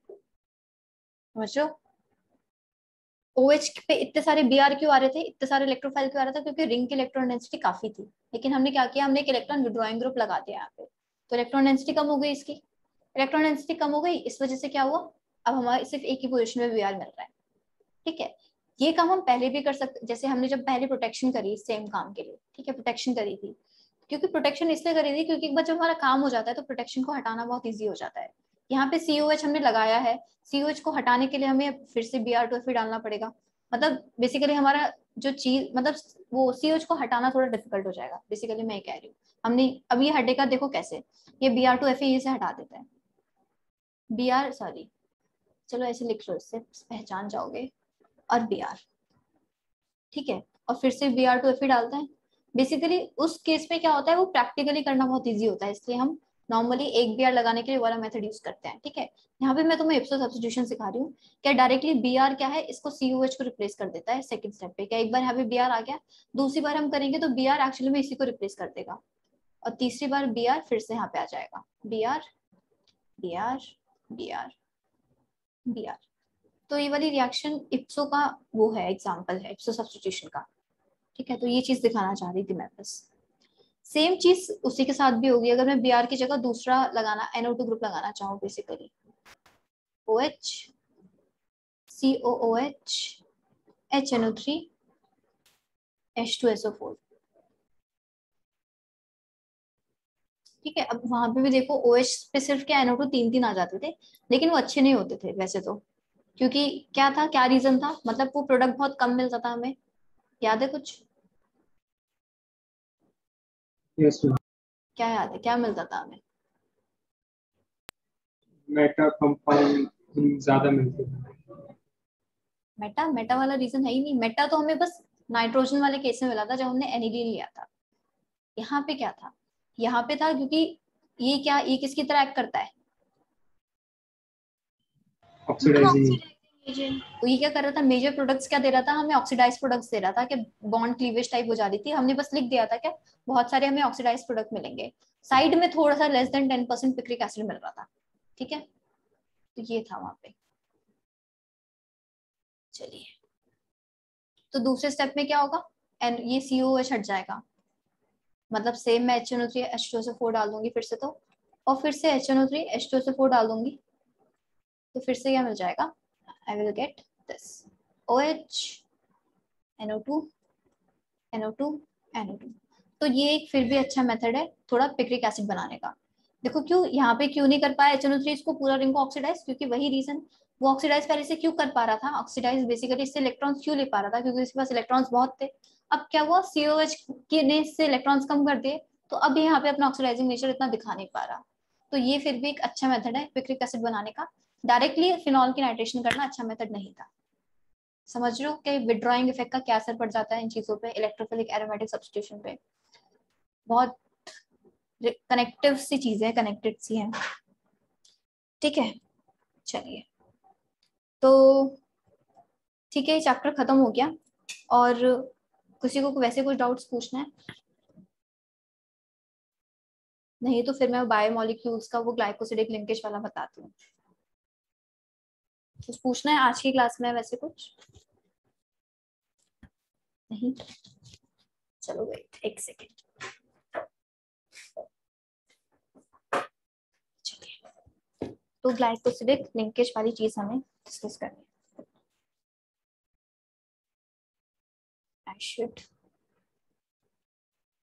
समझो। OH पे इतने सारे बीआर क्यों आ रहे थे, इतने सारे इलेक्ट्रोफाइल क्यों आ रहा था, क्योंकि रिंग की इलेक्ट्रॉन डेंसिटी काफी थी। लेकिन हमने क्या किया, हमने एक इलेक्ट्रॉन विड्रॉइंग ग्रुप लगा दिया यहाँ पे, तो इलेक्ट्रॉन डेंसिटी कम हो गई इसकी। इलेक्ट्रॉन डेंसिटी कम हो गई, इस वजह से क्या हुआ, अब हमारे सिर्फ एक ही पोजिशन में बीआर मिल रहा है, ठीक है। ये काम हम पहले भी कर सकते, जैसे हमने जब पहले प्रोटेक्शन करी सेम काम के लिए, ठीक है, प्रोटेक्शन करी थी, क्योंकि प्रोटेक्शन इसलिए करी थी क्योंकि एक बार जब हमारा काम हो जाता है तो प्रोटेक्शन को हटाना बहुत ईजी हो जाता है। यहाँ पे COH हमने लगाया है, COH को हटाने के लिए हमें फिर से Br2Fe डालना पड़ेगा। मतलब बेसिकली हमारा जो चीज, मतलब वो COH को हटाना थोड़ा डिफिकल्ट हो जाएगा, बेसिकली मैं ये कह रही हूँ। हमने अब ये हटेगा, देखो कैसे, ये Br2Fe से हटा देता है, Br सॉरी, चलो ऐसे लिख लो, इससे पहचान जाओगे, और Br, ठीक है, और फिर से Br2Fe डालते हैं। बेसिकली उस केस में क्या होता है, वो प्रैक्टिकली करना बहुत इजी होता है, इसलिए हम नॉर्मली एक Br लगाने के लिए वाला मेथड यूज करते हैं, ठीक है। यहाँ पे मैं तुम्हें इप्सो सब्स्टिट्यूशन सिखा रही हूँ। क्या डायरेक्टली Br क्या है, इसको COH को रिप्लेस कर देता है सेकंड स्टेप पे। क्या एक बार यहाँ पे Br आ गया, दूसरी बार हम करेंगे तो Br एक्चुअली में इसी को रिप्लेस कर देगा, और तीसरी बार Br फिर से यहाँ पे आ जाएगा, Br Br Br Br। तो ये वाली रिएक्शन इप्सो का वो है, एग्जाम्पल है इप्सो सब्स्टिट्यूशन का, ठीक है। तो ये चीज दिखाना चाह रही थी मैं बस। सेम चीज उसी के साथ भी होगी, अगर मैं Br की जगह दूसरा लगाना, NO2 ग्रुप लगाना चाहूँ, basically OH COOH HNO3 H2SO4, ठीक है। अब वहां पे भी देखो OH पे सिर्फ क्या NO2 तीन आ जाते थे, लेकिन वो अच्छे नहीं होते थे वैसे तो, क्योंकि क्या था, क्या रीजन था, मतलब वो प्रोडक्ट बहुत कम मिलता था हमें, याद है कुछ? yes ma'am. क्या याद है, क्या मिलता था हमें? मेटा कंपाउंड ज्यादा मिलते हैं। मेटा, मेटा वाला रीजन है ही नहीं। मेटा तो हमें बस नाइट्रोजन वाले केस में मिला था जब हमने एनिलीन लिया था। यहाँ पे क्या था, यहाँ पे था क्योंकि ये क्या, ये किसकी तरह एक्ट करता है, ऑक्सीडाइजिंग एजेंट। तो ये क्या कर रहा था, मेजर प्रोडक्ट्स क्या दे रहा था हमें, ऑक्सीडाइज प्रोडक्ट्स दे रहा था कि बॉन्ड क्लीवेज टाइप हो जा रही थी। हमने बस लिख दिया था क्या, बहुत सारे हमें ऑक्सीडाइज प्रोडक्ट मिलेंगे, साइड में थोड़ा सा लेस देन 10% पिक्रिक एसिड मिल रहा था, ठीक है। तो ये था वहां पे। चलिए, तो दूसरे स्टेप में क्या होगा, एंड ये COH हट जाएगा, मतलब सेम मैं HNO3 H2SO4 डाल दूंगी फिर से, तो और फिर से HNO3 H2SO4 डाल दूंगी, तो फिर से क्या मिल जाएगा, I will get this OH NO2 NO2 NO2। तो ये एक फिर भी अच्छा मेथड है थोड़ा पिक्रिक एसिड बनाने का। देखो क्यों यहाँ पे क्यों नहीं कर पाया HNO3 इसको पूरा रिंग को ऑक्सीडाइज, क्योंकि वही रीजन, वो ऑक्सीडाइज पहले से क्यों कर पा रहा था, ऑक्सीडाइज बेसिकली इससे इलेक्ट्रॉन्स क्यों ले पा रहा था, क्योंकि उसके पास इलेक्ट्रॉन्स बहुत थे। अब क्या हुआ, COH के ने इससे इलेक्ट्रॉन्स कम कर दिए, तो अब यहाँ पे अपना ऑक्सीडाइजिंग नेचर इतना दिखा नहीं पा रहा। तो ये फिर भी एक अच्छा मेथड है पिक्रिक एसिड बनाने का। डायरेक्टली फिनॉल की नाइट्रेशन करना अच्छा मेथड नहीं था। समझ रहे हो कि विड्रॉइंग इफेक्ट का क्या असर पड़ जाता है इन चीजों पे, इलेक्ट्रोफिलिक एरोमेटिक सब्स्टिट्यूशन पे। बहुत कनेक्टिव सी चीजें, कनेक्टेड सी हैं, ठीक है। चलिए, तो ठीक है, चैप्टर खत्म हो गया। और किसी को वैसे कुछ डाउट्स पूछना है? नहीं तो फिर मैं बायोमोलिक्यूल्स का वो ग्लाइकोसिडिक लिंकेज वाला बताती हूँ। कुछ पूछना है आज की क्लास में वैसे कुछ? नहीं, चलो वेट एक सेकेंड। तो ग्लाइकोसिडिक लिंकेज वाली चीज हमें डिस्कस करनी है। शिट